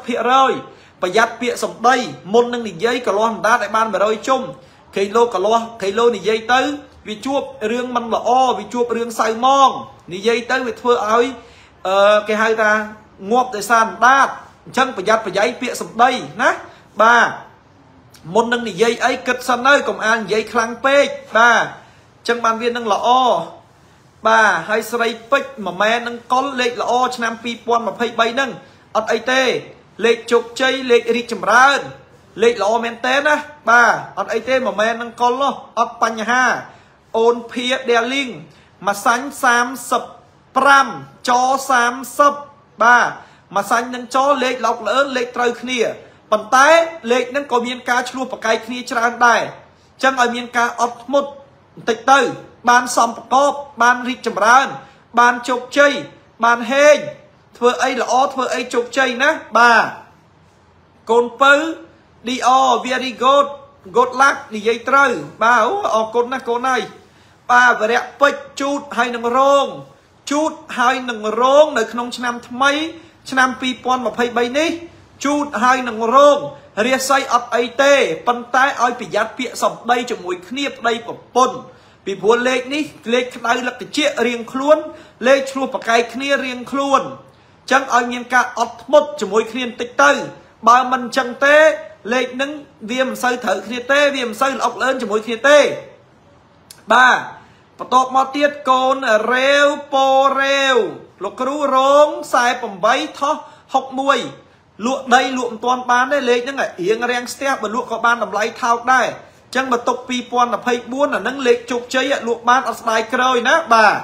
50% ប្រយ័ត្នពាក្យសម្ដីមុននឹងនិយាយកលាស់អណ្ដាតឲ្យបាន100ជុំគេលោកកលាស់គេលោនិយាយទៅវាជួបរឿងមិនល្អវាជួបរឿងសៅមងនិយាយទៅវាធ្វើឲ្យគេហៅថាងាប់ដោយសារអណ្ដាតអញ្ចឹងប្រយ័ត្នប្រយែងពាក្យសម្ដីណាបាទមុននឹងនិយាយអីគិតសិនទៅកុំអាននិយាយខ្លាំងពេកបាទ Chẳng bàn viên nâng lõ bà hay sợi bích mà mẹ nâng có lệch lõ cho năm pi pon mà phây bay nâng ọt ấy tê lệch chục chay lệch rít chầm rơn lệch lõ men tên á bà ọt ấy tê mà mẹ nâng có lo ọt bánh ha ôn phía đè linh mà sánh xám sập pram cho xám sập bà mà sánh nâng cho lệch lọc lớn lệch trời khnia bằng tay lệch nâng có miên ca chua và cái khnia tràn đài chẳng ở miên ca ọt một tịch tư ban xóm cốp ban rít chầm rơn ban chục chay ban hên thưa ấy là o thưa ấy chục chay ná bà côn pứ đi o very good good luck đi dây trời bà o côn ná côn này bà và đẹp bích chút hay nâng rong chút hay nâng rong nơi không năm mấy năm pi pon mà phải bay ní chút hay nâng rong ria say ọt ấy tê pan tay oi bị giặt bịa sòng đây cho mùi khniếp đây của pon bị buồn lệch ní lệch đây là cái chia riêng khuôn lệch chua và cái khnia riêng khuôn chẳng oi miên ca ọt một cho mùi khniên tích tư bà mình chẳng tê lệch nâng viêm sơi thở khnia tê viêm sơi ọc lớn cho mùi khnia tê bà và tộc mò tiết côn rêu po rêu lục rú rống sai bầm bấy thó học mùi lụa đây lụa toàn bán đây lệch nâng yếng rèn step và lụa có ban đầm lấy thao đây chẳng mà tộc pi pon là phây buôn là nâng lệch chục chơi lụa ban ở đài kroi ná bà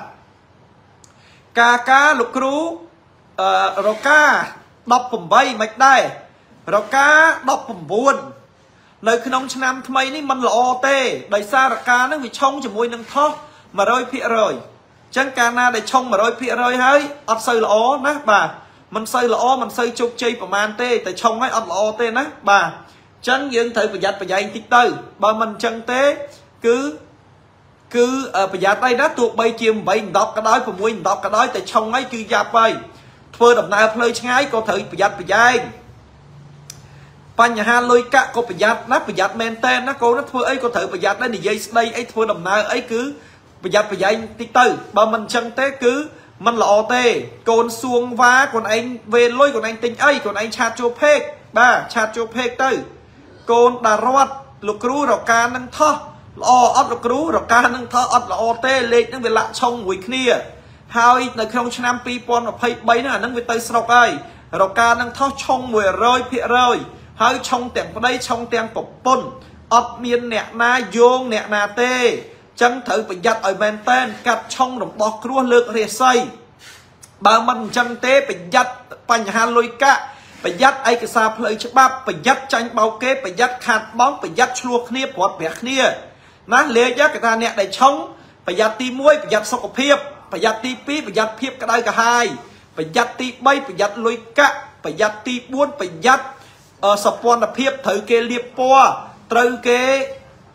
ca lục rú rô ca đọc bầm bấy mạch đây rô ca đọc bầm buôn nơi khi nông năm thay ní mình là o tê đầy xa rô ca nó bị冲cho mùi nâng thó mà rồi phía rồi chẳng ca na để冲mà rồi phía rồi hơi ọt xây là ó ná bà mình xây là ó mình xây chục chơi của man tê tại冲ấy ọt là ó tê ná bà chẳng dương thử phải dạy tích tư bà mình chân tế cứ phải dạy đây đó tuột bay chìm vậy đọc cái đói và mùi đọc cái đói tại冲ấy cứ dạp bay thưa đập nào phơi ngay có thử phải dạy pan nhà ha lôi cạ có phải dạy men tên nó cô nó thưa ấy có thử phải dạy đây thì dây đây ấy thưa đập nào ấy cứ phải dạy tích tư bà mình chân tế cứ mình là o tê còn xuông vá còn anh về lôi còn anh tinh ấy còn anh chát cho phê ba chát cho phê tư con đà rót lục rú rọc ca nâng thó o ớt lục rú rọc ca nâng thó ớt là o tê lệch nâng về lạ trong mùi khnia hai nơi không năm pi pon mà phây bấy nó nâng về tây sọc ai rọc ca nâng thó trong mùi rơi phía rơi hai trong tiền vào đây trong tiền bọc pon ớt miên nẹ na vô nẹ na tê chẳng thử phải dắt ở bên tên cắt trong đồng bọc rúa lược rìa xây bà mình chẳng tế phải dắt bánh hà lôi cạ phải dắt ai cái xa phơi cho bắp phải dắt tranh bao kế phải dắt khát bóng phải dắt chua khnia bọt bẻ khnia ná lê dắt cái ta nẹ để chống phải dắt ti muối phải dắt sọc phiếp phải dắt ti pí phải dắt phiếp cái đây cả hai phải dắt ti bay phải dắt lôi cạ phải dắt ti buôn phải dắt sập pon là phiếp thử kê liệp po trừ kê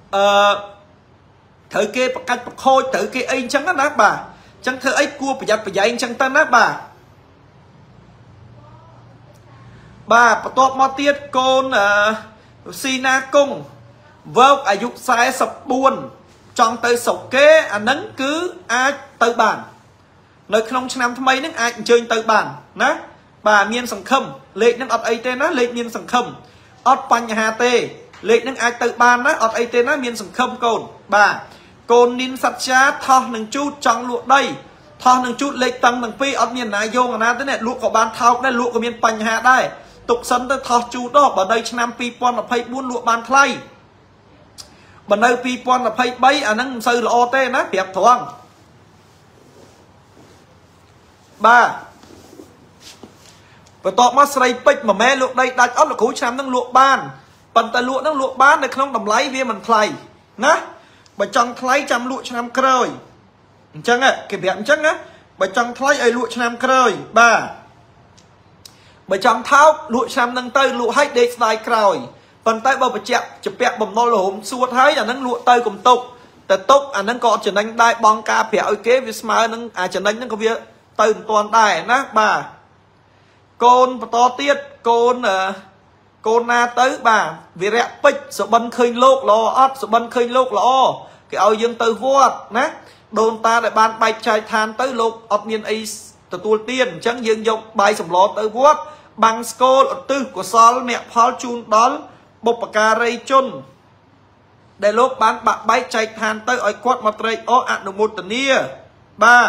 thử kê bạc cách bạc khôi thử kê anh chẳng á bà chẳng thử ấy cua phải dạy anh chẳng tân á bà tọt mò tiết con Sina cung vợt ai dục sai sập buồn trong tới sọc kế nắng cứ ai tới bàn nơi không năm thay nước ai chơi tới bàn ná bà miên sòng khâm lệ nước ọt ấy tên á lệ miên sòng khâm ọt pan nhà hà tê lệ nước ai tới bàn á ọt ấy tên á miên sòng khâm cồn bà cồn nín sạch chá thọ nâng chút trong lụa đây thọ nâng chút lệ tăng nâng phi ọt miên nái vô ngà thế này lụa có bàn thao đây lụa có miên pan nhà hà đây tục sân tới thọ chút đó ở đây năm pi pon là phải buôn lụa bàn thay bên đây pi pon là phải bay nâng sư là o tê ná đẹp thoáng ba và tọt mắt sợi bích mà mẹ lụa đây đặt ớt là cú chăm nâng lụa ban bần ta lụa nâng lụa ban để không đầm lấy viên mình thay ná bà trong thay chăm lụa chăm cơi chẳng á cái đẹp chẳng á bà trong thay ấy lụa chăm cơi ba bà trong tháo lụa chăm nâng tay lụa hết để slide crồi phần tay bao bà chẹp chụp bẹt bầm no là hồn suốt thấy là nâng lụa tay cùng tụcแต่ตกอันนั้นก็จะนั่งได้บองกาเปียโอเควิสมานั่งอาจจะนั่งนั่งก็วิตื่นตัวได้นะบ่าโกนต่อเตี้ยโกนนาตื้อบ่าวิระปิดสบันเคยโลกหล่ออัดสบันเคยโลกหล่อcáiเอายังตื้อวอดนะโดนตาได้บานใบชายทานตื้อโลกอัดเมียนไอตัวเตี้ยนจังยังยกใบสำล้อตื้อวอดบังสโกลตื้อกว่าซอลเมียพอลจูนดอลบุปการีจุนដែលលោកបានបាក់បែកចែកឋានទៅឲ្យគាត់មកត្រេកអរអនុមោទនាបាទ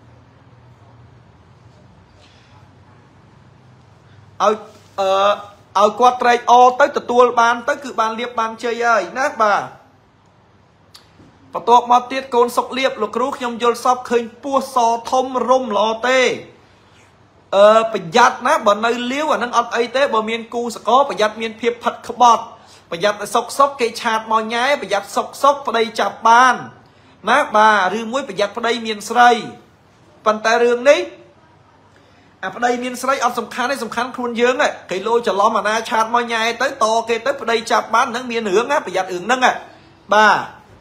ឲ្យគាត់ត្រេកអរទៅទទួលបានទៅគឺបានលៀបបានជ័យហើយណាបាទបន្ទាប់មកទៀតកូនសុកលៀបលោកគ្រូខ្ញុំយល់សពឃើញពោះសធំរុំល្អទេប្រយ័ត្នណាបើនៅលាវអានឹងអត់អីទេបើមានគូសកលប្រយ័ត្នមានភាពផិតក្បត់ប្រយ័ត្នឲ្យសុកគេឆាតមកញ៉ែប្រយ័ត្នសុកប្តីចាប់បានណាបាទឬមួយប្រយ័ត្នប្តីមានស្រីប៉ុន្តែរឿងនេះអាប្តីមានស្រីអត់សំខាន់ទេសំខាន់ខ្លួនយើងគេលោច្រឡំអាណាឆាតមកញ៉ែទៅតគេទៅប្តីចាប់បាននឹងមានរឿងណាប្រយ័ត្នរឿងហ្នឹងបាទ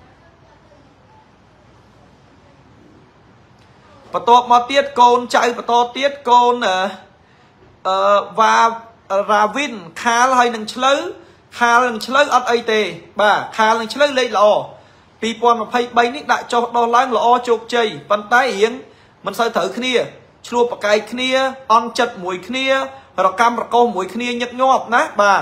បន្ទាប់មកទៀតកូនចៅបន្តទៀតកូនវ៉ារាវិនខាលហើយនឹងឆ្លូវខាលនឹងឆ្លូវអត់អីទេបាទខាលនឹងឆ្លូវលេខល្អ2023នេះដាក់ចុះដោះឡើងល្អជោគជ័យប៉ុន្តែរៀងមិនសូវត្រូវគ្នាឆ្លោះប្រកែកគ្នាអន់ចិត្តមួយគ្នារកម្មរកោសមួយគ្នាញឹកញាប់ណាបាទ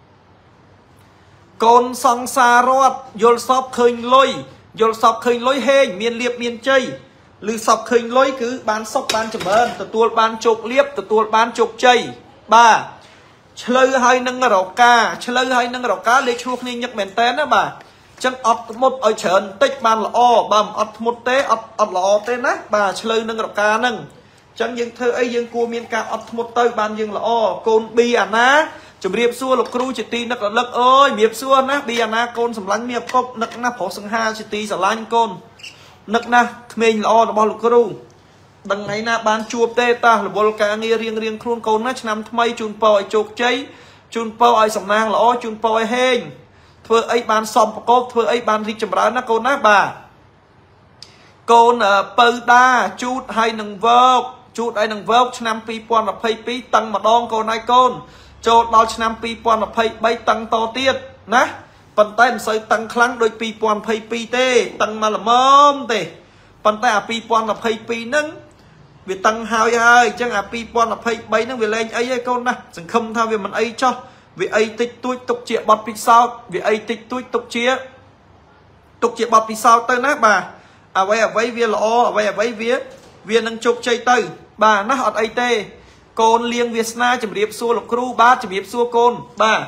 កូនសង្សាររត់យល់សពឃើញលុយយល់សពឃើញលុយហេងមានលៀបមានជ័យឬសពឃើញលុយគឺបានសុខបានចម្រើនទទួលបានជោគលៀបទទួលបានជោគជ័យបាទឆ្លូវហើយនឹងរកាឆ្លូវហើយនឹងរកាលេខឈ្លោះគ្នាញឹកមែនតើណាបាទអញ្ចឹងអត់ធ្មត់ឲ្យច្រើនតិចបានល្អបើមិនអត់ធ្មត់ទេអត់ល្អទេណាបាទឆ្លូវនឹងរកាហ្នឹងអញ្ចឹងយើងធ្វើអីយើងគួរមានការអត់ធ្មត់ទៅបានយើងល្អកូនប៊ីអាណាជម្រាបសួរលោកគ្រូជាទីនឹករលឹកអើយជម្រាបសួរណាប៊ីអាណាកូនសម្លាញ់មានឪពុកនឹកណាស់ប្រុសសង្ហាជាទីស្រឡាញ់កូននឹកណាស់ក្មេងល្អរបស់លោកគ្រូដឹងថ្ងៃណាបានជួបទេតារវល់ការងាររៀងខ្លួនកូនណាឆ្នាំថ្មីជូនពរឲ្យជោគជ័យជូនពរឲ្យសំណាងល្អជូនពរឲ្យហេងធ្វើអីបានសមប្រកបធ្វើអីបានរីកចម្រើនណាកូនណាបាទកូនពៅដាជូតហើយនឹងវើកជូតហើយនឹងវើកឆ្នាំ2022តឹងម្ដងកូនហើយកូនចូលដល់ឆ្នាំ2023តឹងតទៀតណាប៉ុន្តែមិនសូវតឹងខ្លាំងដូច2022ទេតឹងមកល្មមទេប៉ុន្តែអា2022ហ្នឹងវាតឹងហើយអញ្ចឹងអា2023ហ្នឹងវាលែងអីហើយកូនណាសង្ឃឹមថាវាមិនអីចោះវាអីតិចតួចទុកជាបទពិសោធន៍វាអីតិចតួចទុកជាបទពិសោធន៍ទៅណាបាទអ្វីវាល្អអ្វីវានឹងជោគជ័យទៅបាទណាអត់អីទេកូនលៀងវាសនាជម្រាបសួរលោកគ្រូបាទជម្រាបសួរកូនបាទ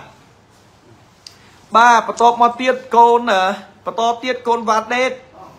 បន្ទាប់មកទៀតកូនបន្តទៀតកូនវ៉ាដេត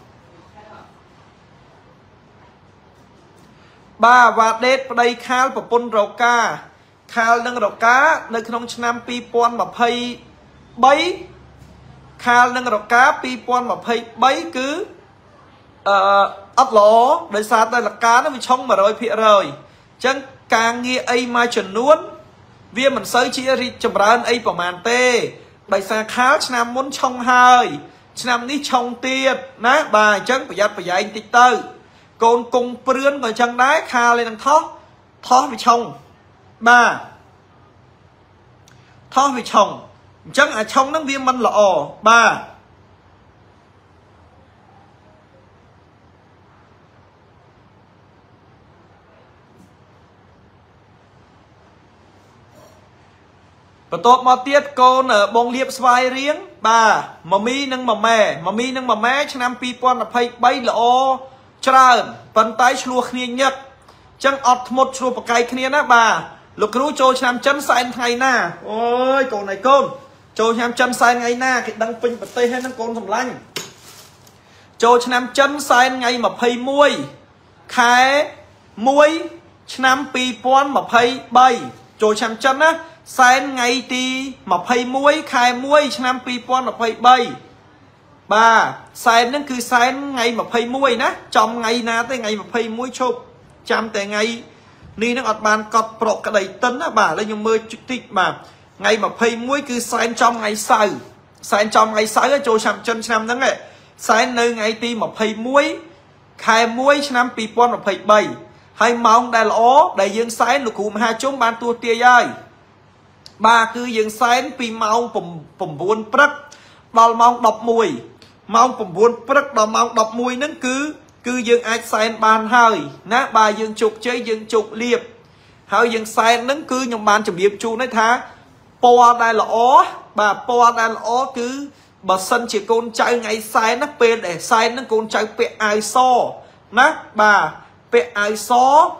វ៉ាដេតប្តីខាលប្រពន្ធរកាខាលនឹងរកានៅក្នុងឆ្នាំ2023ខាលនឹងរកា2023គឺអត់ល្អដោយសារតែរកានោះវាឆុង 100% អញ្ចឹងការងារអីមួយចំនួនវាមិនសូវជារីកចម្រើនអីប្រហែលទេដោយសារខាលឆ្នាំមុនឆុងហើយឆ្នាំនេះឆុងទៀតណាបាទអញ្ចឹងប្រយ័ត្នប្រយែងតិចទៅកូនគង់ព្រឿនក៏អញ្ចឹងដែរខាលឯនឹងថោះវាឆុងបាទថោះវាឆុងអញ្ចឹងអាឆុងហ្នឹងវាមិនល្អបាទបន្ទាប់មកទៀតកូនបងលៀបស្វាយរៀងបាទម៉មីនិងម៉ម៉ែឆ្នាំ2023ល្អច្រើនប៉ុន្តែឆ្លោះគ្នាញឹកអញ្ចឹងអត់ធ្មត់ឆ្លោះប្រកែកគ្នាណាបាទលោកគ្រូចូលឆ្នាំចិនសែនថ្ងៃណាអូយកូនឯកូនចូលឆ្នាំចិនសែនថ្ងៃណាគេដឹងពេញប្រទេសហ្នឹងកូនសម្លាញ់ចូលឆ្នាំចិនសែនថ្ងៃ21ខែ1ឆ្នាំ2023ចូលឆ្នាំចិនណាសែនថ្ងៃទី21ខែ1ឆ្នាំ2023បាទសែនហ្នឹងគឺសែនថ្ងៃ21ណាចំថ្ងៃណាទេថ្ងៃ21ឈប់ចាំតែថ្ងៃនេះហ្នឹងអត់បានកត់ប្រកក្តីតិនណាបាទឥឡូវខ្ញុំមើលតិចបាទថ្ងៃ21គឺសែនចំថ្ងៃសៅរ៍សែនចំថ្ងៃសៅរ៍ចូលឆ្នាំចិនឆ្នាំហ្នឹងសែននៅថ្ងៃទី21ខែ1ឆ្នាំ2023ហើយម៉ោងដែលល្អដែលយើងសែនលោកគ្រូមហាជុំបានទួទាយហើយបាទគឺយើងសែនពីម៉ោង9ព្រឹកដល់ម៉ោង11ម៉ោង9ព្រឹកដល់ម៉ោង11ហ្នឹងគឺយើងអាចសែនបានហើយណាបាទយើងជោគជ័យយើងជោគលៀបហើយយើងសែនហ្នឹងគឺខ្ញុំបានជម្រាបជូនឲ្យថាពណ៌ដែលល្អបាទពណ៌ដែលល្អគឺ bà sân chỉ con trai ngày sai nó bê để sai nó con trai bê ai so nè bà bê ai so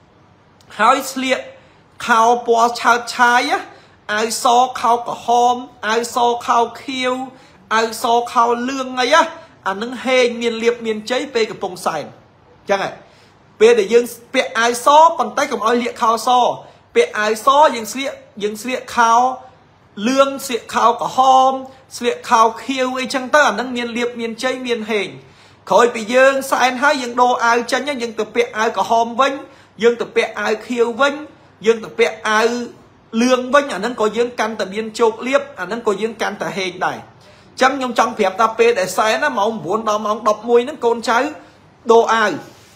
hỏi liệt khao bò chào trái á ai so khao cả hôm ai so khao khiêu ai so khao lương ấy á anh nâng hề miền liệp miền cháy bê cái bông xài chẳng ạ bê để dương bê ai so còn tay cầm oi liệt khao so bê ai so dương liệt khao lương liệt khao cả hôm liệt khao khiêu ấy chẳng ta anh nâng miền liệp miền cháy miền hình khỏi bị dương sai hai dương đồ ai chân nhá dương từ bê ai cả hôm vinh dương từ bê ai khiêu vinh dương từ bê ai lương vinh anh nâng có dương căn từ biên chục liếp anh nâng có dương căn từ hình này chẳng nhung trong phép ta bê để sai nó mong muốn đó mong đọc mùi nó con trái đồ ai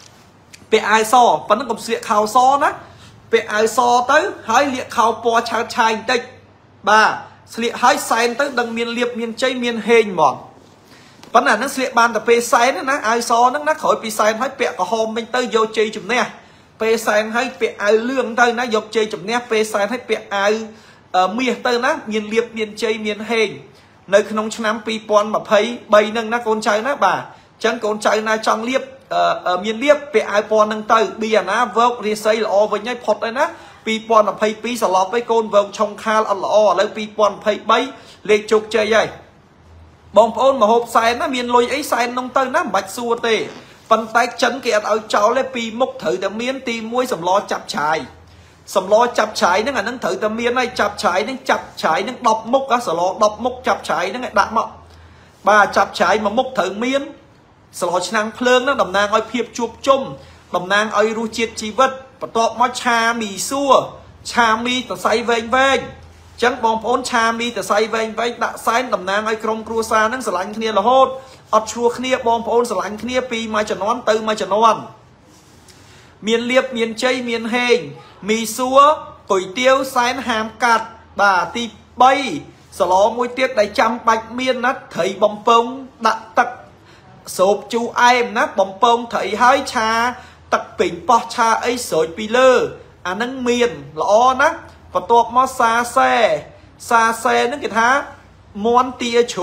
bê ai so và nó còn liệt khao so đó bê ai so tới hai liệt khao po chào chai tích bà liệt hai sai tới đằng miền liệp miền cháy miền hình mòn vấn là nó liệt bàn tập bê sai nó ai so nó khỏi bị sai hai bẹ có hôm bên tới vô chơi chùm nè bê sai hai bẹ ai lương tới nó vô chơi chùm nè bê sai hai bẹ ai miền tới nó miền liệp miền cháy miền hình nơi không năm pi pon mà thấy bay nâng nó con trai nó bà chẳng con trai na trong liếp miền liếp bẹ ai pon nâng tới bia na vợt đi xây là với nhai phật đấy na pi pon là thấy pi sờ lọt với con vợt trong kha là lấy pi pon thấy bay lên chục chơi vậy bông phôn mà hộp sai nó miền lôi ấy sai nông tới nó bạch xua tê phần tay chân kẹt ở cháu lấy pi mốc thử để miên tìm muối sầm lo chập trái sầm lo chập trái nó là nó thử tầm miên này chập trái nó đọc mốc á sờ lo đọc mốc chập trái nó lại đạm mọc bà chập trái mà mốc thử miên sờ lo năng phơn nó đầm nang oi phiệp chụp chung đầm nang oi ru chiết chi vật và tọt mót cha mì xua cha mì tờ say vênh chẳng bong phôn cha mi từ say vênh đã say đầm nang ai krom cua sa nâng sờ lạnh kia là hốt ọt chua kia bong phôn sờ lạnh kia pi mai chợ nón từ mai chợ nón miền liệp miền tây miền hèn mì xúa củi tiêu say hàm cạt bà ti bay sờ ló môi tiết đầy trăm bạch miên nát thấy bong phôn đã tật sộp chu em nát bong phôn thấy hai cha tật bình po cha ấy sôi pi lơ à nâng miền lõ nát và tụt mà xa xe nó cái thá món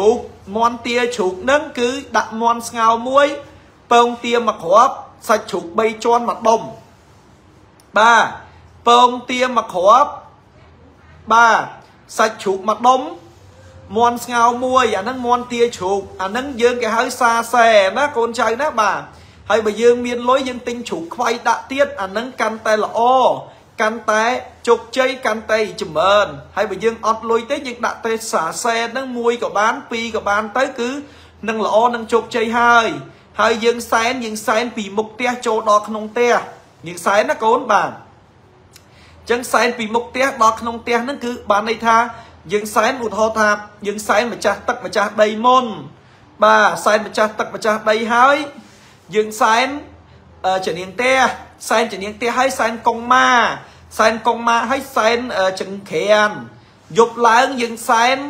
tia chụp nâng cứ đặt món ngào muối bông tia mặc hộp sạch chụp bay tròn mặt bông ba bông tia mặc hộp ba sạch chụp mặt bông món ngào muối à nâng món tia chụp à nâng dương cái hơi xa xe đó con trai đó bà hay bà dương miền lối dương tinh chụp quay đã tiết à nâng căn tay là ô căn tay chục chơi căn tay chùm ơn hay bởi dương ọt lôi tới những đã tay xả xe nâng mùi của bán pi của bán tới cứ nâng lõ nâng chục chơi hai dương sáng vì mục tiêu cho đo không tia những sáng nó cốn bàn chân sáng vì mục tiêu đo không tia nó cứ bán đây tha dương sáng một hồ thạp dương sáng mà chặt tắc mà chặt đầy môn bà sáng mà chặt tắc mà chặt đầy hai dương sáng trở nên tia sáng trở nên tia hay sáng công ma hay sáng chân khen dục lãng những sáng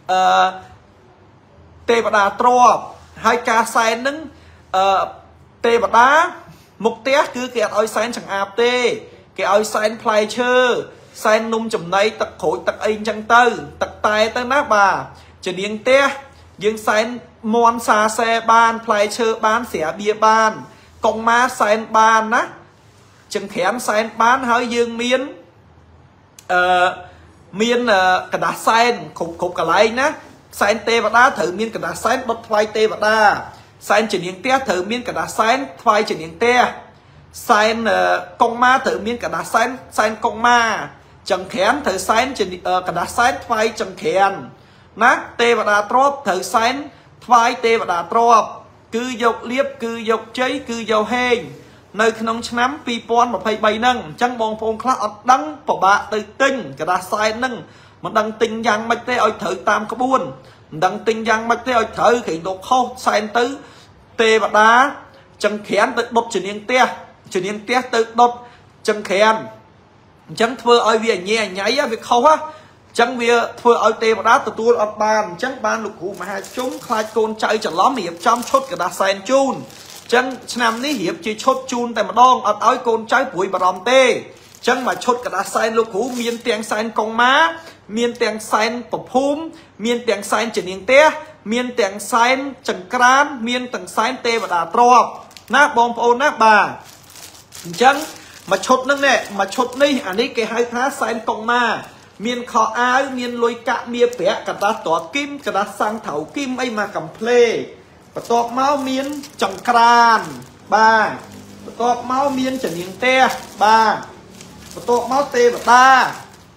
tê bà đà trò hai ca sáng nâng tê bà đá mục tiếc cứ kẹt ôi sáng chẳng ạp tê kẹt ôi sáng play chơ sáng nung chùm này tật khối tật anh chẳng tư tật tài tật nát bà trở nên tia những sáng môn xa xe ban play chơ ban xẻ bia ban công ma sáng ban á chân khen sáng bán hơi dương miên cả đá sáng khục cả lấy ná sáng tê và đá thử miên cả đá sáng đốt phai tê và đá sáng chỉ những té thử miên cả đá sáng phai chỉ những té sáng công ma thử miên cả đá sáng công ma chân khen thử sáng chỉ cả đá sáng phai chân khen nát tê và đá trộp thử sáng phai tê và đá trộp cứ dọc liếp cứ dọc cháy cứ dọc hên nơi không nắm pi pon mà phải bay nâng chẳng bong phong khá ọt đắng bỏ bạ từ tinh cả đá sai nâng mà đăng tinh giang mạch tê ôi thử tam có buôn đăng tinh giang mạch tê ôi thử khi đột khô sai tứ tê và đá chân khen tự đột chỉ niên te tự đột chân khen chẳng thưa ôi vì nhẹ nháy việc khâu á chẳng vì thưa ôi tê và đá từ tuôn ọt bàn chẳng ban lục hụ mà hai chúng khai côn chạy chẳng lóm hiệp trong chốt cả đá sai chun chẳng năm ní hiệp chỉ chốt chun tại mà đong ọt ôi côn trái bụi bà ròm tê chẳng mà chốt cả đá sai lục hụ miên tiếng sai công má miên tiếng sai bọc húm miên tiếng sai chỉ niên te miền tiếng sáng chẳng cán miền tiếng sáng tê và đà trọp ná bom ôn ná bà chẳng mà chốt nâng nè mà chốt ní anh ấy cái hai thá sáng công ma miền khó áo miền lôi cạ mía bẻ cả ta tỏa kim cả ta sang thảo kim ấy mà cầm plê và tọt máu miền chẳng cán bà tọt máu miền chẳng miền te bà tọt máu tê và ta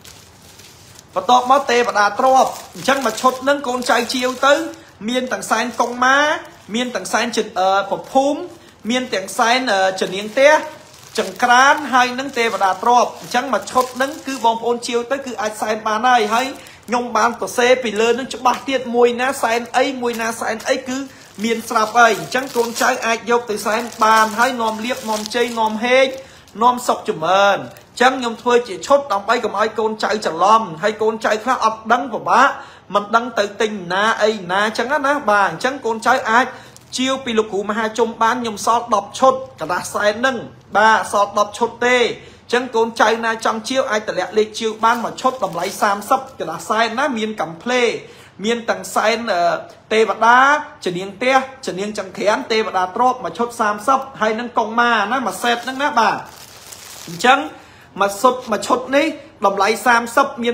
và tọt máu tê và đà trọp chẳng mà chốt nâng con trai chiêu tới miền tầng sáng công má miền tầng sáng chừng phổ phúm miền tầng sáng chừng miền te chẳng cán hay nâng tê và đà trọp chẳng mà chốt nâng cứ bom ôn chiêu tới cứ ai sáng bán này hay nhông bán của xe bị lớn nâng cho ba tiết mùi ná sáng ấy cứ miền sạp ấy chẳng con trai ai dốc từ sáng bàn hay nòm liếp nòm chây nòm hên nòm sọc chùm ơn chẳng nhông thuê chỉ chốt đóng bay cầm ai con trai chẳng lòm hay con trai khác ập đăng của bá mình đăng tự tình ná ấy ná chẳng á ná bà chẳng con trai ai chiêu bị lục hù mà hai chung bán nhông sọt đọc chốt cả đá xe nâng bà sọt đọc chốt tê chẳng con trai na trong chiêu ai tờ lẹ lê chiêu bán mà chốt đầm lấy xàm sắp cả đá xe ná miền cầm plê miền tầng xe tê và đá chẳng niên tê chẳng niên chẳng khén tê và đá trộp mà chốt xàm sắp hay nâng công ma ná mà xét nâng ná bà chẳng mà sụt mà chốt ní đầm lấy xàm sắp miền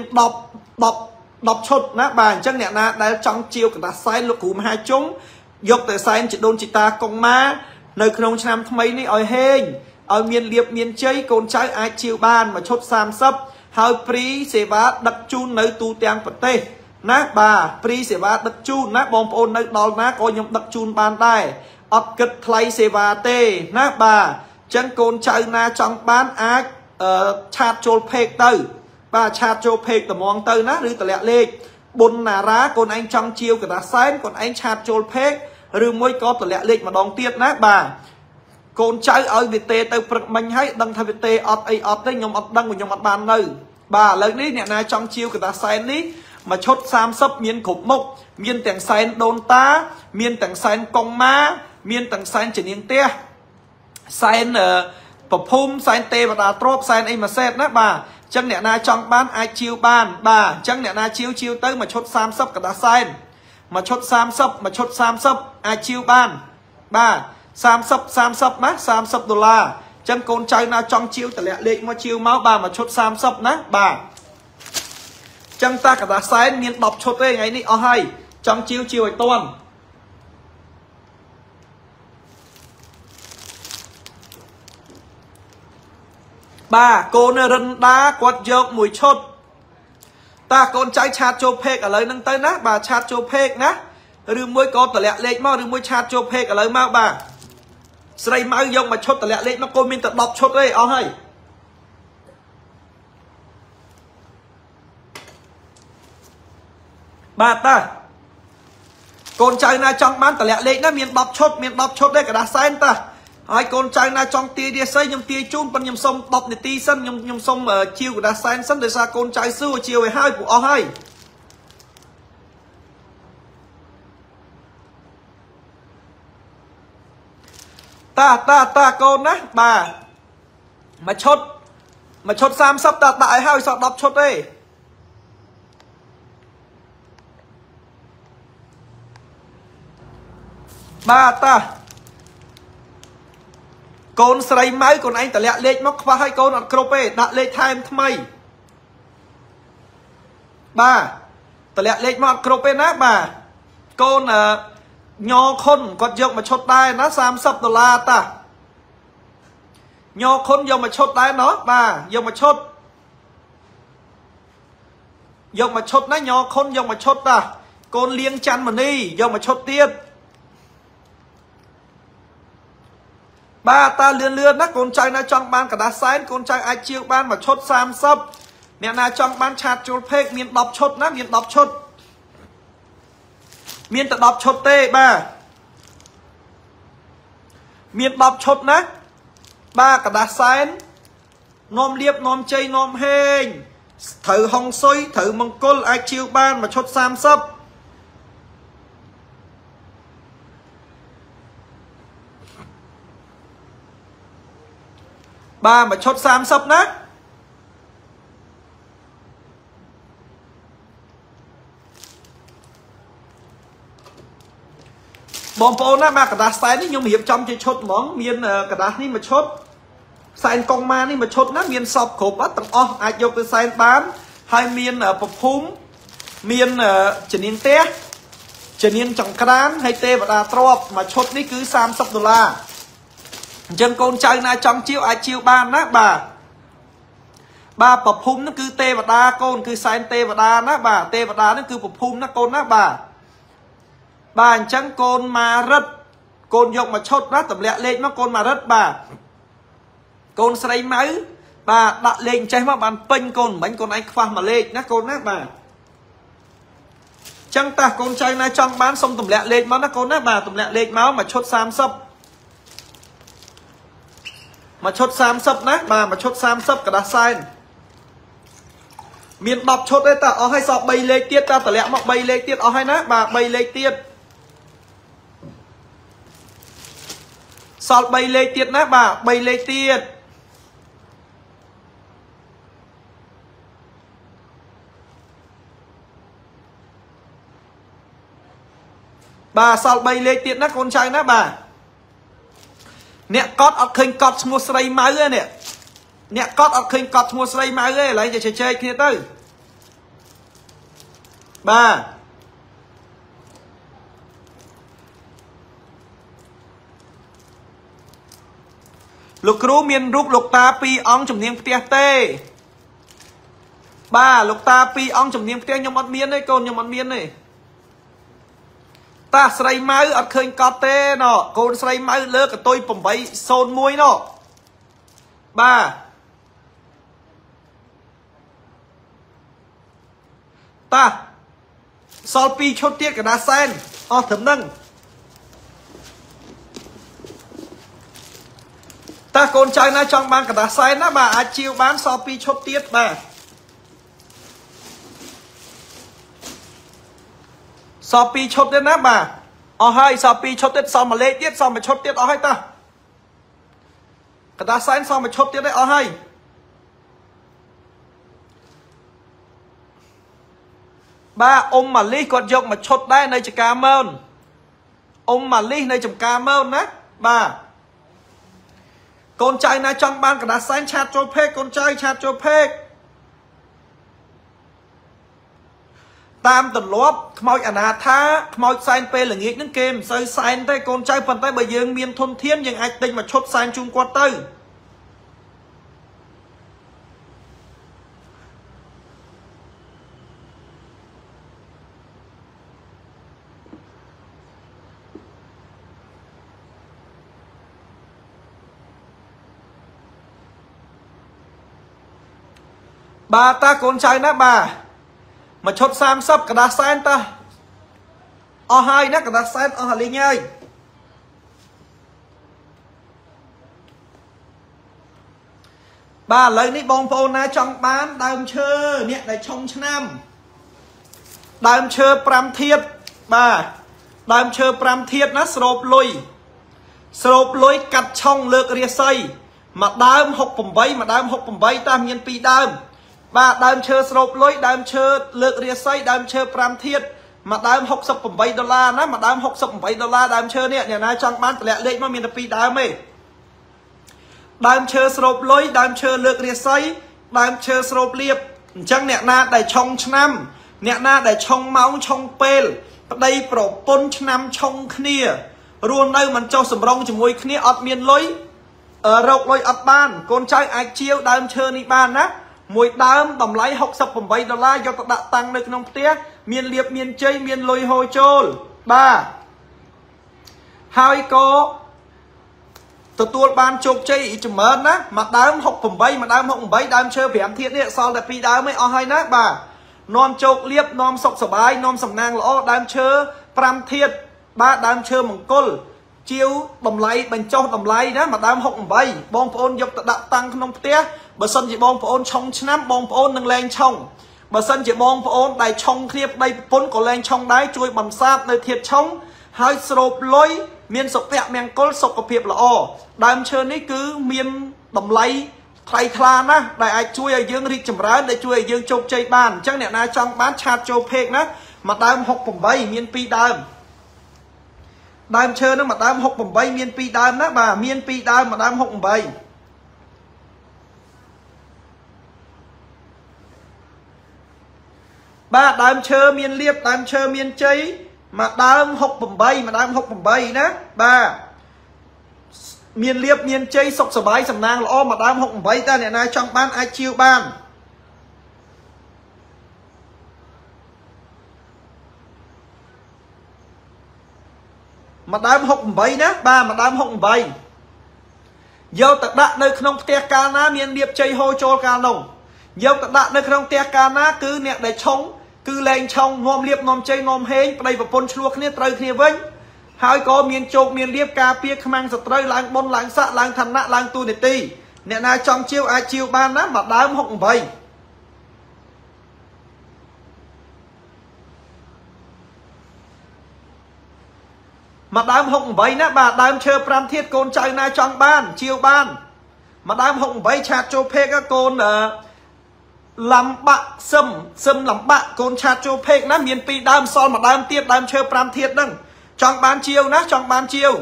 đọc chốt ná bà chẳng nẹ ná đã trong chiêu cả đá xe lục hù mà hai chung dọc từ sáng chỉ đôn chị ta công má nơi khung năm mấy ní ỏi hên ở miền liệp miền chơi con trai ai chiêu ban mà chốt sam sấp hơi pri sẽ vá đặc chun nơi tu tiang vật tê nát bà pri sẽ vá đặc chun nát bom ôn nơi đó nát coi nhom đặc chun ban tay ấp kịch thay sẽ vá tê nát bà chân con trai na trong bán ác chát chôn phê tư bà chát chôn phê tờ mong tư nát rư tờ lẹ lê bồn nà rá con anh trong chiêu cả đã sáng còn anh chát chôn phê rư môi có tờ lẹ lê mà đong tiết nát bà con trai ở việt tê tao bật mình hay đăng thay việt tê ọt đấy nhom ọt đăng của nhom ọt bàn nơi bà lần ní nè na trong chiêu cả ta sáng ní mà chốt sam sấp miên cục mốc miên tảng sáng đôn ta miên tảng sáng công má miên tảng sáng chỉ niên tê sáng bập phum sáng tê và đà trộp sáng ấy mà xét nè bà chẳng nè na trong bán ai chiêu ban bà chẳng nè na chiêu tới mà chốt sam sấp cả ta sáng mà chốt sam sấp ai chiêu ban bà sam sấp má sam sấp đô la chân con trai na trong chiêu tờ lẹ lệ mà chiêu máu bà mà chốt sam sấp ná bà chân ta cả đã sáng miền đọc chốt đây ngày ní ở hay trong chiêu ấy toàn bà cô nè rân đá quạt dọc mùi chốt ta con trai chát chô phê ở lời nâng tới ná bà chát chô phê ná rư môi có tờ lẹ lệ mà rư môi chát chô phê ở lời mau bà sợi máu dông mà chốt tờ lẹ lệ nó cô mình tự đọc chốt đây ó hay bà ta con trai na trong bán tờ lẹ lệ nó miền đọc chốt đây cả đã sai ta hai con trai na trong tia đi xây nhom tia chun bằng nhom sông đọc để ti sân nhom sông chiêu của đã sai sân để xa con trai xưa chiều về hai của ó hay ta con á bà mà chốt sam sắp ta tại hai sọt đọc chốt đây bà ta con sợi máy con anh ta lẹ lệch móc qua hai con ở crope đặt lệch time thay bà ta lẹ lệch móc crope nát bà con nho khôn còn dòng mà chốt đai nó sam sắp đô la ta nho khôn dòng mà chốt đai nó bà dòng mà chốt nó nho khôn dòng mà chốt ta con liêng chăn mà đi dòng mà chốt tiếp bà ta lươn nó con trai nó trong ban cả đá sáng con trai ai chiêu ban mà chốt sam sắp nè na trong ban chát chốt phê miền đọc chốt ná miền đọc chốt miền tự đọc chốt tê bà miền đọc chốt ná ba cả đá sáng nôm liếp nôm chay nôm hên thử hồng xôi thử mông côn ai chiêu ban mà chốt sam sấp ba mà chốt sam sấp ná បងប្អូនណាបាទกระดาษសែននេះខ្ញុំរៀបចំជាឈុតហ្មងមានកระดาษនេះមួយឈុតសែនកុងម៉ានេះមួយឈុតណាមានសពគ្រប់ទាំងអស់អាចយកទៅសែនបានហើយមានប្រភូមិមានជំនាញផ្ទះជំនាញចង្ក្រានហើយទេវតាទ្របមួយឈុតនេះគឺ$30អញ្ចឹងកូនចៅណាចង់ជាវអាចជាវបានណាបាទប្រភូមិនោះគឺទេវតាកូនគឺសែនទេវតាណាបាទទេវតានោះគឺប្រភូមិណាកូនណាបាទអញ្ចឹងកូនមករឹតកូនយកមកឈុតណាតម្លាក់លេខមកកូនមករឹតបាទកូនស្រីម៉ៅបាទដាក់លេខចេះមកបានពេញកូនមិញកូនឯងខ្វះមួយលេខណាកូនណាបាទចឹងតើកូនចៅណាចង់បានសុំតម្លាក់លេខមកណាកូនណាបាទតម្លាក់លេខមកឈុត30ឈុត30ណាបាទឈុត30กระดาษសែនមាន10ឈុតទេតើអស់ហើយសល់3លេខទៀតតើតម្លាក់មក3លេខទៀតអស់ហើយណាបាទ3លេខទៀតសល់3លេខទៀតណាបាទ3លេខទៀតបាទសល់3លេខទៀតណាកូនចៅណាបាទអ្នកកត់អត់ឃើញកត់ឈ្មោះស្រីម៉ៅទេនេះអ្នកកត់អត់ឃើញកត់ឈ្មោះស្រីម៉ៅទេឥឡូវជជែកគ្នាទៅបាទលោកគ្រូមានរូបលោកតា2អង្គជំនាញផ្ទះទេបាទលោកតា2អង្គជំនាញផ្ទះខ្ញុំអត់មានទេកូនខ្ញុំអត់មានទេតាស្រីម៉ៅអត់ឃើញកត់ទេណ៎កូនស្រីម៉ៅលើកតុយ801ណ៎បាទតាសល់2ឈុតទៀតកណ្ដាសែនអស់ត្រឹមហ្នឹងតាកូនចៅណាចង់បានកណ្ដាសែនណាបាទអាចជាវបានសល់2ឈុតទៀតបាទសល់2ឈុតទៀតណាបាទអស់ហើយសល់2ឈុតទៀតសល់1លេខទៀតសល់1ឈុតទៀតអស់ហើយតាកណ្ដាសែនសល់1ឈុតទៀតទេអស់ហើយបាទអ៊ុំម៉ាលីសគាត់យកមកឈុតដែរនៅចង្ការមើលអ៊ុំម៉ាលីសនៅចង្ការមើលណាបាទកូនចៅណាចង់បានកណ្ដាសែនឆាតចូលពេកកូនចៅឆាតចូលពេកតាមទម្លាប់ខ្មោចអនាថាខ្មោចសែនពេលល្ងាចហ្នឹងគេមិនសូវសែនទេកូនចៅប៉ុន្តែបើយើងមានធនធានយើងអាចទិញមកឈុតសែនជូនគាត់ទៅបាទតាកូនចៅណាបាទមកឈុត30កណ្ដាសែនតាអស់ហើយណាកណ្ដាសែនអស់ហើយលេងហើយបាទឥឡូវនេះបងប្អូនណាចង់បានដើមឈើអ្នកដែលឆុងឆ្នាំដើមឈើ5ធាតុបាទដើមឈើ5ធាតុណាស្រូបលុយកាត់ឆុងលើករាសីមួយដើម68មួយដើម68តាមាន2ដើមបាទដើមឈើស្រូបលុយដើមឈើលើករាសីដើមឈើ5ធាតុមួយដើម$68ណាមួយដើម$68ដើមឈើនេះអ្នកណាចង់បានតម្លាក់លេខមកមានតែ2ដើមទេដើមឈើស្រូបលុយដើមឈើលើករាសីដើមឈើស្រូបលៀបអញ្ចឹងអ្នកណាដែលឆុងឆ្នាំអ្នកណាដែលឆុងម៉ោងឆុងពេលប្តីប្រពន្ធឆ្នាំឆុងគ្នារស់នៅមិនចុះសម្រងជាមួយគ្នាអត់មានលុយរកលុយអត់បានកូនចៅអាចជាវដើមឈើនេះបានណាមួយដើមតម្លៃ$68យកទៅដាក់តាំងនៅក្នុងផ្ទះមានលៀបមានជ័យមានលុយហូរចូលបាទហើយក៏ទទួលបានជោគជ័យចម្រើនណាមួយដើម68មួយដើម68ដើមឈើ5ធាតុនេះសល់តែ2ដើមឯងអស់ហើយណាបាទនាំជោគលៀបនាំសុខសប្បាយនាំសំណាងល្អដើមឈើ5ធាតុបាទដើមឈើមង្គលជាវតម្លៃបញ្ចុះតម្លៃណាមួយដើម68បងប្អូនយកទៅដាក់តាំងក្នុងផ្ទះបើសិនជាបងប្អូនឆុងឆ្នាំបងប្អូននឹងលែងឆុងបើសិនជាបងប្អូនដែលឆុងគ្នាប្តីប្រពន្ធក៏លែងឆុងដែរជួយបន្សាបនៅធាតុឆុងហើយស្រូបលុយមានសុភមង្គលសុខភាពល្អដើមឈើនេះគឺមានតម្លៃថ្លៃថ្លាណាស់ដែលអាចជួយឲ្យយើងរីកចម្រើនដែលជួយឲ្យយើងជោគជ័យបានអញ្ចឹងអ្នកណាចង់បានឆាតចូលពេកណាមួយដើម68មាន2ដើមដើមឈើហ្នឹងមួយដើម68មាន2ដើមណាបាទមាន2ដើមមួយដើម68បាទដើមឈើមានលៀបដើមឈើមានជ័យមួយដើម68មួយដើម68ណាបាទមានលៀបមានជ័យសុខសប្បាយសំណាងល្អមួយដើម68តើអ្នកណាចង់បានអាចជាវបានមួយដើម68ណាបាទមួយដើម68យកទៅដាក់នៅក្នុងផ្ទះកាលណាមានលៀបជ័យហូរចូលកាលនោះយកទៅដាក់នៅក្នុងផ្ទះកាលណាគឺអ្នកដែលឆុងគឺលែងឆុងនាំលៀបនាំជ័យនាំហេងប្តីប្រពន្ធឆ្លោះគ្នាត្រូវគ្នាវិញហើយក៏មានជោគមានលៀបការពារខ្មាំងសត្រូវឡើងបុណ្យឡើងស័ក្តិឡើងឋានៈឡើងទូនាទីអ្នកណាចង់ជាវអាចជាវបានណាមួយដើម68មួយដើម68ណាបាទដើមឈើ5ធាតុកូនចៅណាចង់បានជាវបានមួយដើម68ឆាតចូលពេកកូនលំបាក់សឹមលំបាក់កូនឆាតចូលពេកណាមាន2ដើមសល់មួយដើមទៀតដើមឈើ5ធាតុហ្នឹងចង់បានជាវណាចង់បានជាវ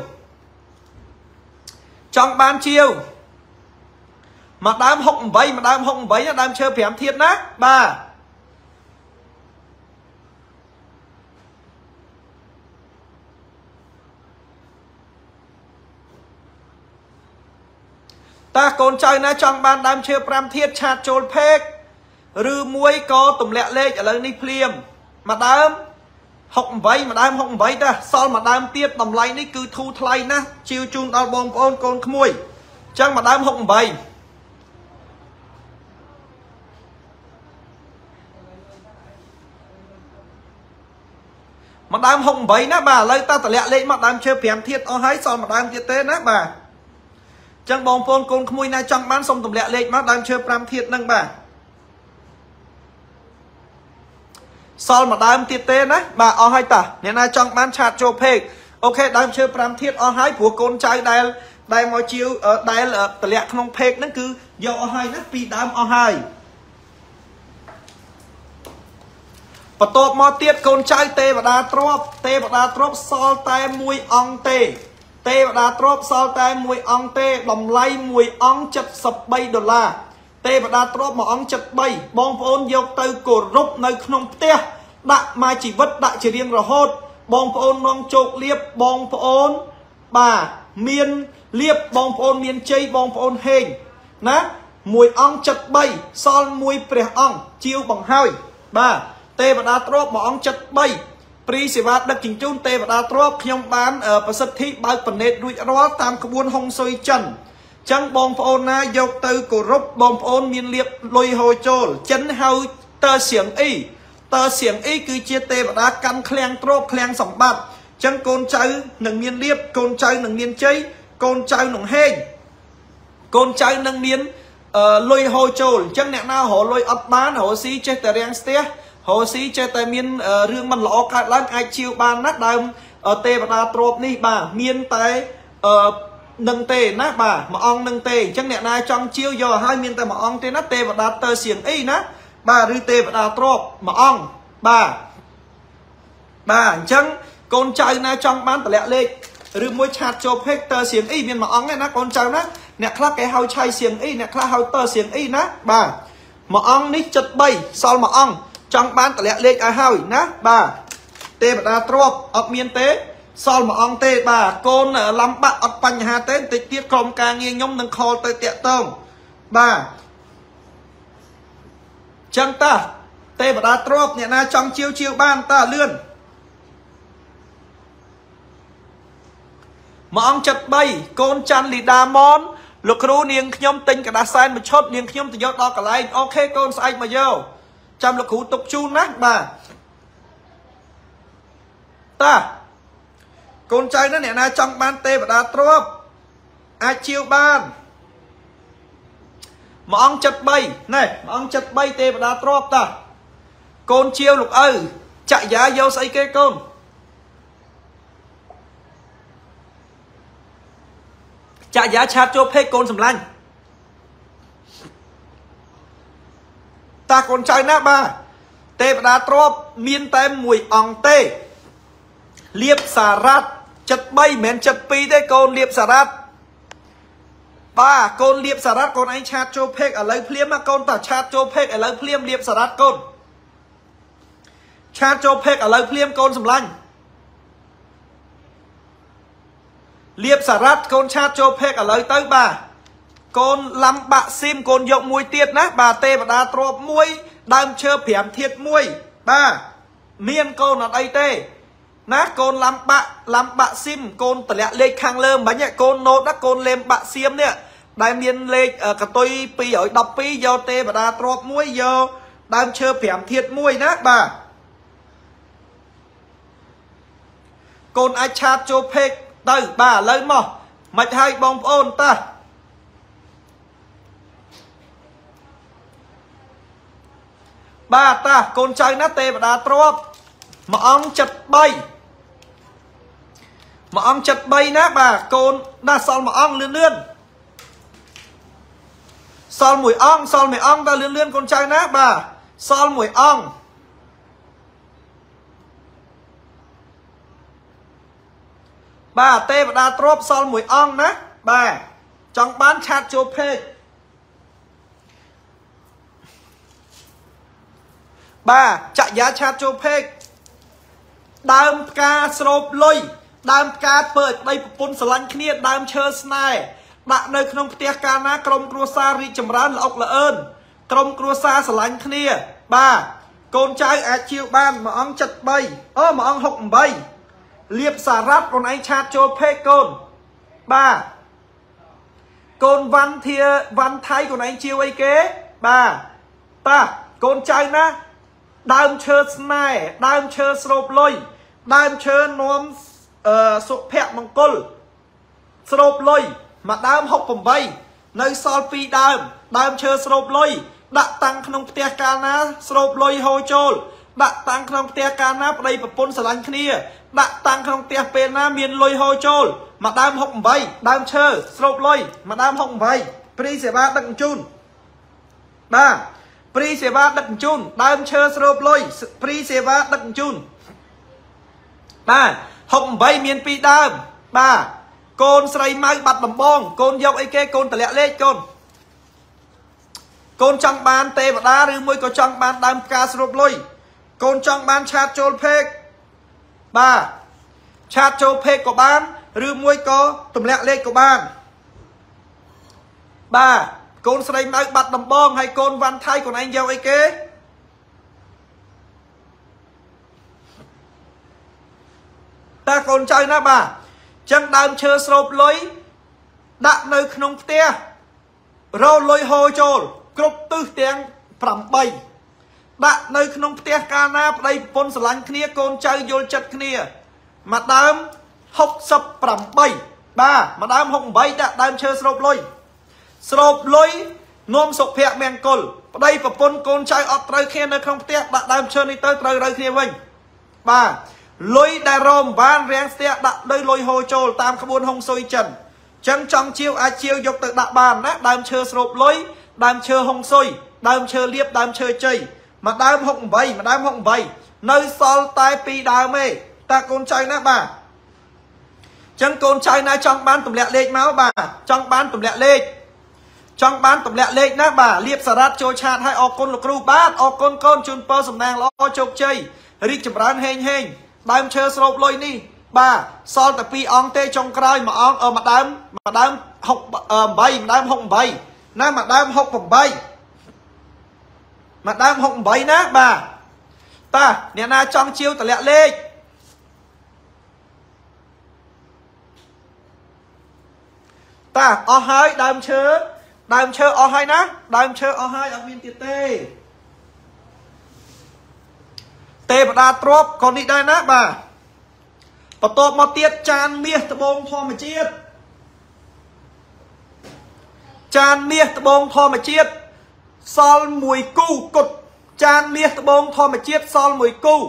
ចង់បានជាវមួយដើម68មួយដើម68ណាដើមឈើ5ធាតុណាបាទតើកូនចៅណាចង់បានដើមឈើ5ធាតុឆាតចូលពេកឬមួយក៏ទម្លាក់លេខឥឡូវនេះភ្លាមមួយដើម68មួយដើម68តើសល់មួយដើមទៀតតម្លៃនេះគឺធូរថ្លៃណាស់ជាវជូនដល់បងប្អូនកូនក្មួយអញ្ចឹងមួយដើម68មួយដើម68ណាបាទឥឡូវតើតម្លាក់លេខមកដើមឈើ5ធាតុអស់ហើយសល់មួយដើមទៀតទេណាបាទអញ្ចឹងបងប្អូនកូនក្មួយណាចង់បានសូមទម្លាក់លេខមកដើមឈើ5ធាតុហ្នឹងបាទសល់មួយដើមទៀតទេណាបាទអស់ហើយតាអ្នកណាចង់បានឆាតចូលពេកអូខេដើមឈើ5ធាតុអស់ហើយព្រោះកូនចៅដែលមកជាវដែលតម្លាក់ក្នុងពេកហ្នឹងគឺយកអស់ហើយណា2ដើមអស់ហើយបន្ទាប់មកទៀតកូនចៅទេវតាទ្រព្យសល់តែ1អង្គទេវតាទ្រព្យសល់តែ1អង្គទេតម្លៃ1អង្គ$73ទេវតាទ្រព្យ1អង្គ73បងប្អូនយកទៅគោរពនៅក្នុងផ្ទះដាក់មកជីវិតដាក់ជារៀងរហូតបងប្អូននាំជោគលៀបបងប្អូនបាទមានលៀបបងប្អូនមានជ័យបងប្អូនហេងណា1អង្គ73សល់1ព្រះអង្គជាវបង្ហើយបាទទេវតាទ្រព្យ1អង្គ73ព្រីសេវាដឹកជញ្ជូនទេវតាទ្រព្យខ្ញុំបានប្រសិទ្ធិបើកប្រណេតរួចរាល់តាមក្បួនហុងស៊ុយចិនចឹងបងប្អូនណាយកទៅគោរពបងប្អូនមានលៀបលុយហូរចូលចិនហៅតើសៀងអ៊ីគឺជាទេវតាកាន់ឃ្លាំងទ្រព្យឃ្លាំងសម្បត្តិចឹងកូនចៅនឹងមានលៀបកូនចៅនឹងមានជ័យកូនចៅនឹងហេងកូនចៅនឹងមានលុយហូរចូលចឹងអ្នកណារលុយអត់បានរកស៊ីចេះតែរាំងស្ទះរកស៊ីចេះតែមានរឿងមិនល្អកើតឡើងអាចជាវបានណាដើមទេវតាទ្រព្យនេះបាទមានតែនឹងទេណាបាទមួយអង្គនឹងទេអញ្ចឹងអ្នកណាចង់ជាវយកឲ្យមានតែមួយអង្គទេណាទេវតាតើសៀងអ៊ីណាបាទឬទេវតាទ្រព្យមួយអង្គបាទអញ្ចឹងកូនចៅណាចង់បានតម្លាក់លេខឬមួយឆាតចូលពេកតើសៀងអ៊ីមានមួយអង្គទេណាកូនចៅណាអ្នកខ្លះគេហៅឆៃសៀងអ៊ីអ្នកខ្លះហៅតើសៀងអ៊ីណាបាទមួយអង្គនេះ73សល់មួយអង្គចង់បានតម្លាក់លេខឲ្យហើយណាបាទទេវតាទ្រព្យអត់មានទេសល់មួយអង្គទេបាទកូនលំបាក់អត់បញ្ហាទេបន្តិចទៀតក្រុមការងារខ្ញុំនឹងខលទៅតាក់ទងបាទចឹងតាទេវតាទ្រព្យអ្នកណាចង់ជាវបានតាលឿនមួយអង្គ73កូនច័ន្ទលីដាមនលោកគ្រូនាងខ្ញុំទិញกระดาษសែនមួយឈុតនាងខ្ញុំទៅយកដល់កន្លែងអូខេកូនស្អែកមកយកចាំលោកគ្រូទុកជូនណាបាទតាកូនចៅណាអ្នកណាចង់បានទេវតាទ្រព្យអាចជាវបានមួយអង្គ73ណែមួយអង្គ73ទេវតាទ្រព្យតាកូនជាវលោកឪចក្រយាយកស្អីគេកូនចក្រយាឆាតចូលពេកកូនសម្លាញ់តាកូនចៅណាបាទទេវតាទ្រព្យមានតែមួយអង្គទេលៀបសារ៉ាត់ chất bay mến chất pi thế con liệp xà rát ba con liệp xà rát con anh chat cho phê ở lấy phliêm mà con ta chat cho phê ở lấy phliêm liệp xà rát con chat cho phê ở lấy phliêm con sầm lanh liệp xà rát con chat cho phê ở lấy tới ba con lắm bạ sim con dọc mùi tiết ná bà tê và đá trộp mùi đam chơ phèm thiệt mùi ba miên con ở đây tê ná con lắm bạ sim con tờ lẹ lê khang lơm bánh nhẹ con nốt đắc con lên bạ sim nè đại miên lê cả tôi pi ở đọc pi do tê và đá trộp mùi do đam chơ phèm thiệt mùi ná bà con ai chat cho phê từ bà lên mò mạch hai bông ôn ta ba ta con trai nát tê và đá trộp mà ông chật bay nát bà con đa sol mà ông lươn lươn sol mùi ong ta lươn lươn con trai nát bà sol mùi ong bà tê và đá trộp sol mùi ong nát bà trong bán chat cho phê ba chạy giá chat cho phê đam ca srop lôi đam ca ปิด đây pun slang khnia đam chơ snai đặt nơiក្នុងផ្ទះកាលណាក្រុមគ្រួសាររីកចម្រើនល្អល្អឿនក្រុមគ្រួសារស្រឡាញ់គ្នាបាទកូនចៅអាចជៀវបានមួយអង្គ73អូមួយអង្គ68លៀបសារ៉ាត់ខ្លួនឯងឆាតចូលពេកកូនបាទកូនវ៉ាន់ធាវ៉ាន់ថៃខ្លួនឯងជៀវអីគេបាទតាកូនចៅណាដើមឈើស្នេហ៍ដើមឈើស្រូបលុយដើមឈើនាំសុភមង្គលស្រូបលុយមកដើម68នៅសល់2ដើមឈើស្រូបលុយដាក់តាំងក្នុងផ្ទះកាលណាស្រូបលុយហូរចូលដាក់តាំងក្នុងផ្ទះកាលណាប្តីប្រពន្ធស្រឡាញ់គ្នាដាក់តាំងក្នុងផ្ទះពេលណាមានលុយហូរចូលមកដើម68ដើមឈើស្រូបលុយមកដើម68ព្រីសេវាដឹកជញ្ជូនបាទព្រីសេវាដឹកជញ្ជូនដើមឈើស្រូបលុយព្រីសេវាដឹកជញ្ជូនបាទ68មាន2ដើមបាទកូនស្រីម៉ៅបាត់ដំបងកូនយកអីគេកូនតម្លាក់លេខកូនចង់បានទេវតាឬមួយក៏ចង់បានដើមផ្កាស្រូបលុយកូនចង់បានឆាតចូលភេកបាទឆាតចូលភេកក៏បានឬមួយក៏តម្លាក់លេខក៏បានបាទកូនស្រីម៉ៅបាត់ដំបងហើយកូនវ៉ាន់ថៃខ្លួនឯងយកអីគេតាកូនចៅណាបាទចឹងដើមឈើស្រូបលុយដាក់នៅក្នុងផ្ទះរលុយហូរចូលគ្រប់ទិសទាំង8ដាក់នៅក្នុងផ្ទះកាលណាប្តីប្រពន្ធស្រឡាញ់គ្នាកូនចៅយល់ចិត្តគ្នាមកដើម68បាទមកដើម68ដាក់ដើមឈើស្រូបលុយនាំសុភមង្គលប្តីប្រពន្ធកូនចៅអត់ត្រូវគ្នានៅក្នុងផ្ទះដាក់ដើមឈើនេះទៅត្រូវរើគ្នាវិញបាទលុយដែលរមបានរាំងស្ទះដាក់ដោយលុយហូរចូលតាមក្បួនហុងស៊ុយចិនចឹងចង់ជាវអាចជាវយកទៅដាក់បានណាដើមឈើស្រូបលុយដើមឈើហុងស៊ុយដើមឈើលៀបដើមឈើជ័យមកដើម68នៅសល់តែ2ដើមទេតាកូនចៅណាបាទចឹងកូនចៅណាចង់បានទម្លាក់លេខមកបាទចង់បានទម្លាក់លេខណាបាទលៀបសារ៉ាត់ចូលឆាតឲ្យអរគុណលោកគ្រូបាទអរគុណកូនជូនពរសំណាងល្អជោគជ័យរីកចម្រើនហេងដើមឈើស្រូបលុយនេះបាទសល់តែ2អង្គទេចុងក្រោយមួយអង្គមួយដើម68ណាមួយដើម68ណាបាទតាអ្នកណាចង់ជាវតម្លាក់លេខតាអស់ហើយដើមឈើអស់ហើយណាដើមឈើអស់ហើយអត់មានទៀតទេវតាទ្រពក៏នេះដែរណាបាទបន្ទាប់មកទៀតចានមាសត្បូងធម្មជាតិសល់1គូគុតចានមាសត្បូងធម្មជាតិសល់1គូ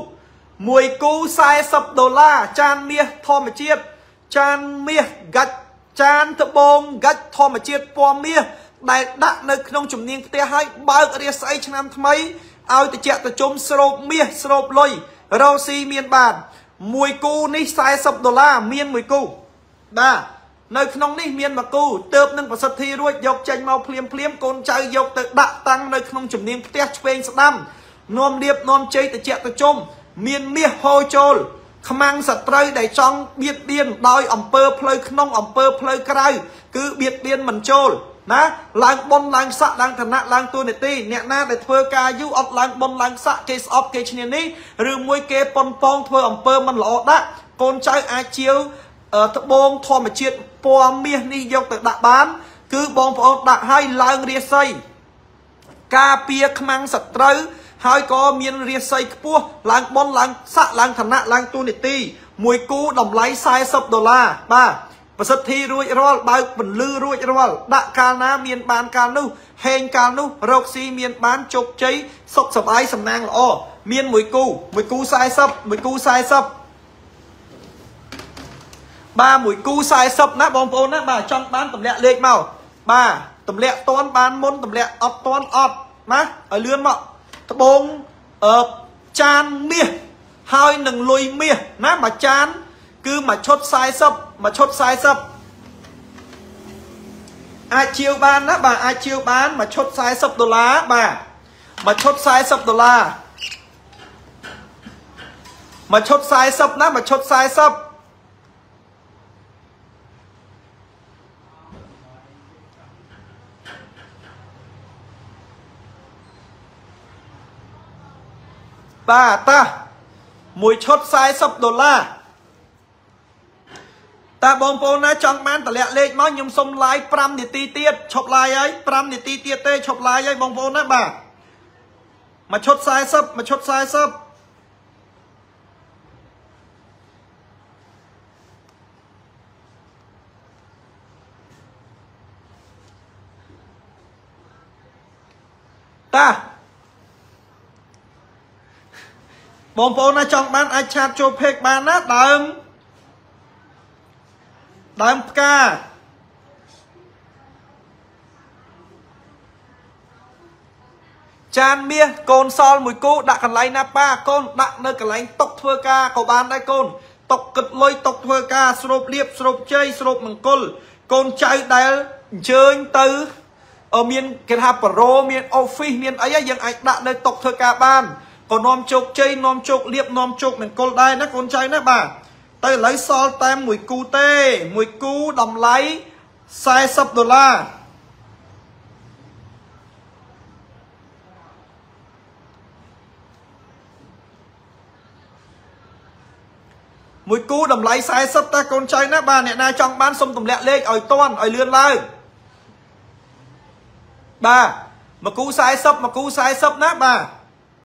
$40ចានមាសធម្មជាតិចានមាសガច់ចានត្បូងガច់ធម្មជាតិពណ៌មាសដែលដាក់នៅក្នុងជំនាញផ្ទះឲ្យបើករាសស្អីឆ្នាំថ្មីឲ្យតិចតជុំស្រូបមាសស្រូបលុយរោស៊ីមានបានមួយគូនេះ$40មានមួយគូបាទនៅក្នុងនេះមានមួយគូទៅនឹងប្រសិទ្ធិរួចយកចេញមកភ្លាមៗកូនចៅយកទៅដាក់តាំងនៅក្នុងជំនាញផ្ទះឆ្វេងស្ដាំនាំលៀបនាំជ័យទៅជាទៅជុំមានមាសហូរចូលខ្មាំងសត្រូវដែលចង់បៀតបៀនដោយអំពើផ្លូវក្នុងអំពើផ្លូវក្រៅគឺបៀតបៀនមិនចូលណាឡើងបុណ្យឡើងស័ក្តិឡើងឋានៈឡើងតួនាទីអ្នកណាដែលធ្វើការយូរអត់ឡើងបុណ្យឡើងស័ក្តិគេស្អប់គេឈ្នានេះឬមួយគេប៉ុនប៉ងធ្វើអំពើមិនល្អដាក់កូនចៅអាចជាវត្បូងធម្មជាតិពណ៌មាសនេះយកទៅដាក់បានគឺបងប្អូនដាក់ឲ្យឡើងរាសីការពារខ្មាំងសត្រូវហើយក៏មានរាសីខ្ពស់ឡើងបុណ្យឡើងស័ក្តិឡើងឋានៈឡើងតួនាទីមួយគូតម្លៃ$40បាទប្រសិទ្ធិរួចរាល់បើកពន្លឺរួចរាល់ដាក់កាលណាមានបានកាលនោះហេងកាលនោះរកស៊ីមានបានជោគជ័យសុខសប្បាយសំណាងល្អមានមួយគូ40មួយគូ40បាទមួយគូ40ណាបងប្អូនណាបាទចង់បានទម្លាក់លេខមកបាទទម្លាក់តន់បានមុនទម្លាក់អត់តន់អត់ណាឲ្យលឿនមកត្បូងចានមាសហើយនឹងលុយមាសណាមួយចានគឺមួយឈុត40មួយឈុត40អាចជាវបានណាបាទអាចជាវបានមួយឈុត$40បាទមួយឈុត$40មួយឈុត40ណាមួយឈុត40បាទតាមួយឈុត$40តាបងប្អូនណាចង់បានតម្លាក់លេខមកខ្ញុំសុំ live 5នាទីទៀតឈប់ live ហើយ5នាទីទៀតទេឈប់ live ហើយបងប្អូនណាបាទមួយឈុត40មួយឈុត40តាបងប្អូនណាចង់បានអាចឆាតចូល page បានណាដើមផ្កាចានមាសកូនសល់មួយគូដាក់កន្លែងណាប៉ាកូនដាក់នៅកន្លែងតុកធ្វើការក៏បានដែរកូនតុកគិតលុយតុកធ្វើការស្រូបលៀបស្រូបជ័យស្រូបមង្គលកូនចៅដែលអញ្ជើញទៅមានគេថាប្រូមាន office មានអីយើងអាចដាក់នៅតុកធ្វើការបានក៏នាំជោគជ័យនាំជោគលៀបនាំជោគមង្គលដែរណាកូនចៅណាបាទទៅឥឡូវសល់តែមួយគូទេមួយគូតម្លៃ$40មួយគូតម្លៃ40តាកូនចៅណាបាទអ្នកណាចង់បានសុំទម្លាក់លេខឲ្យតាន់ឲ្យលឿនឡើងបាទមួយគូ40មួយគូ40ណាបាទ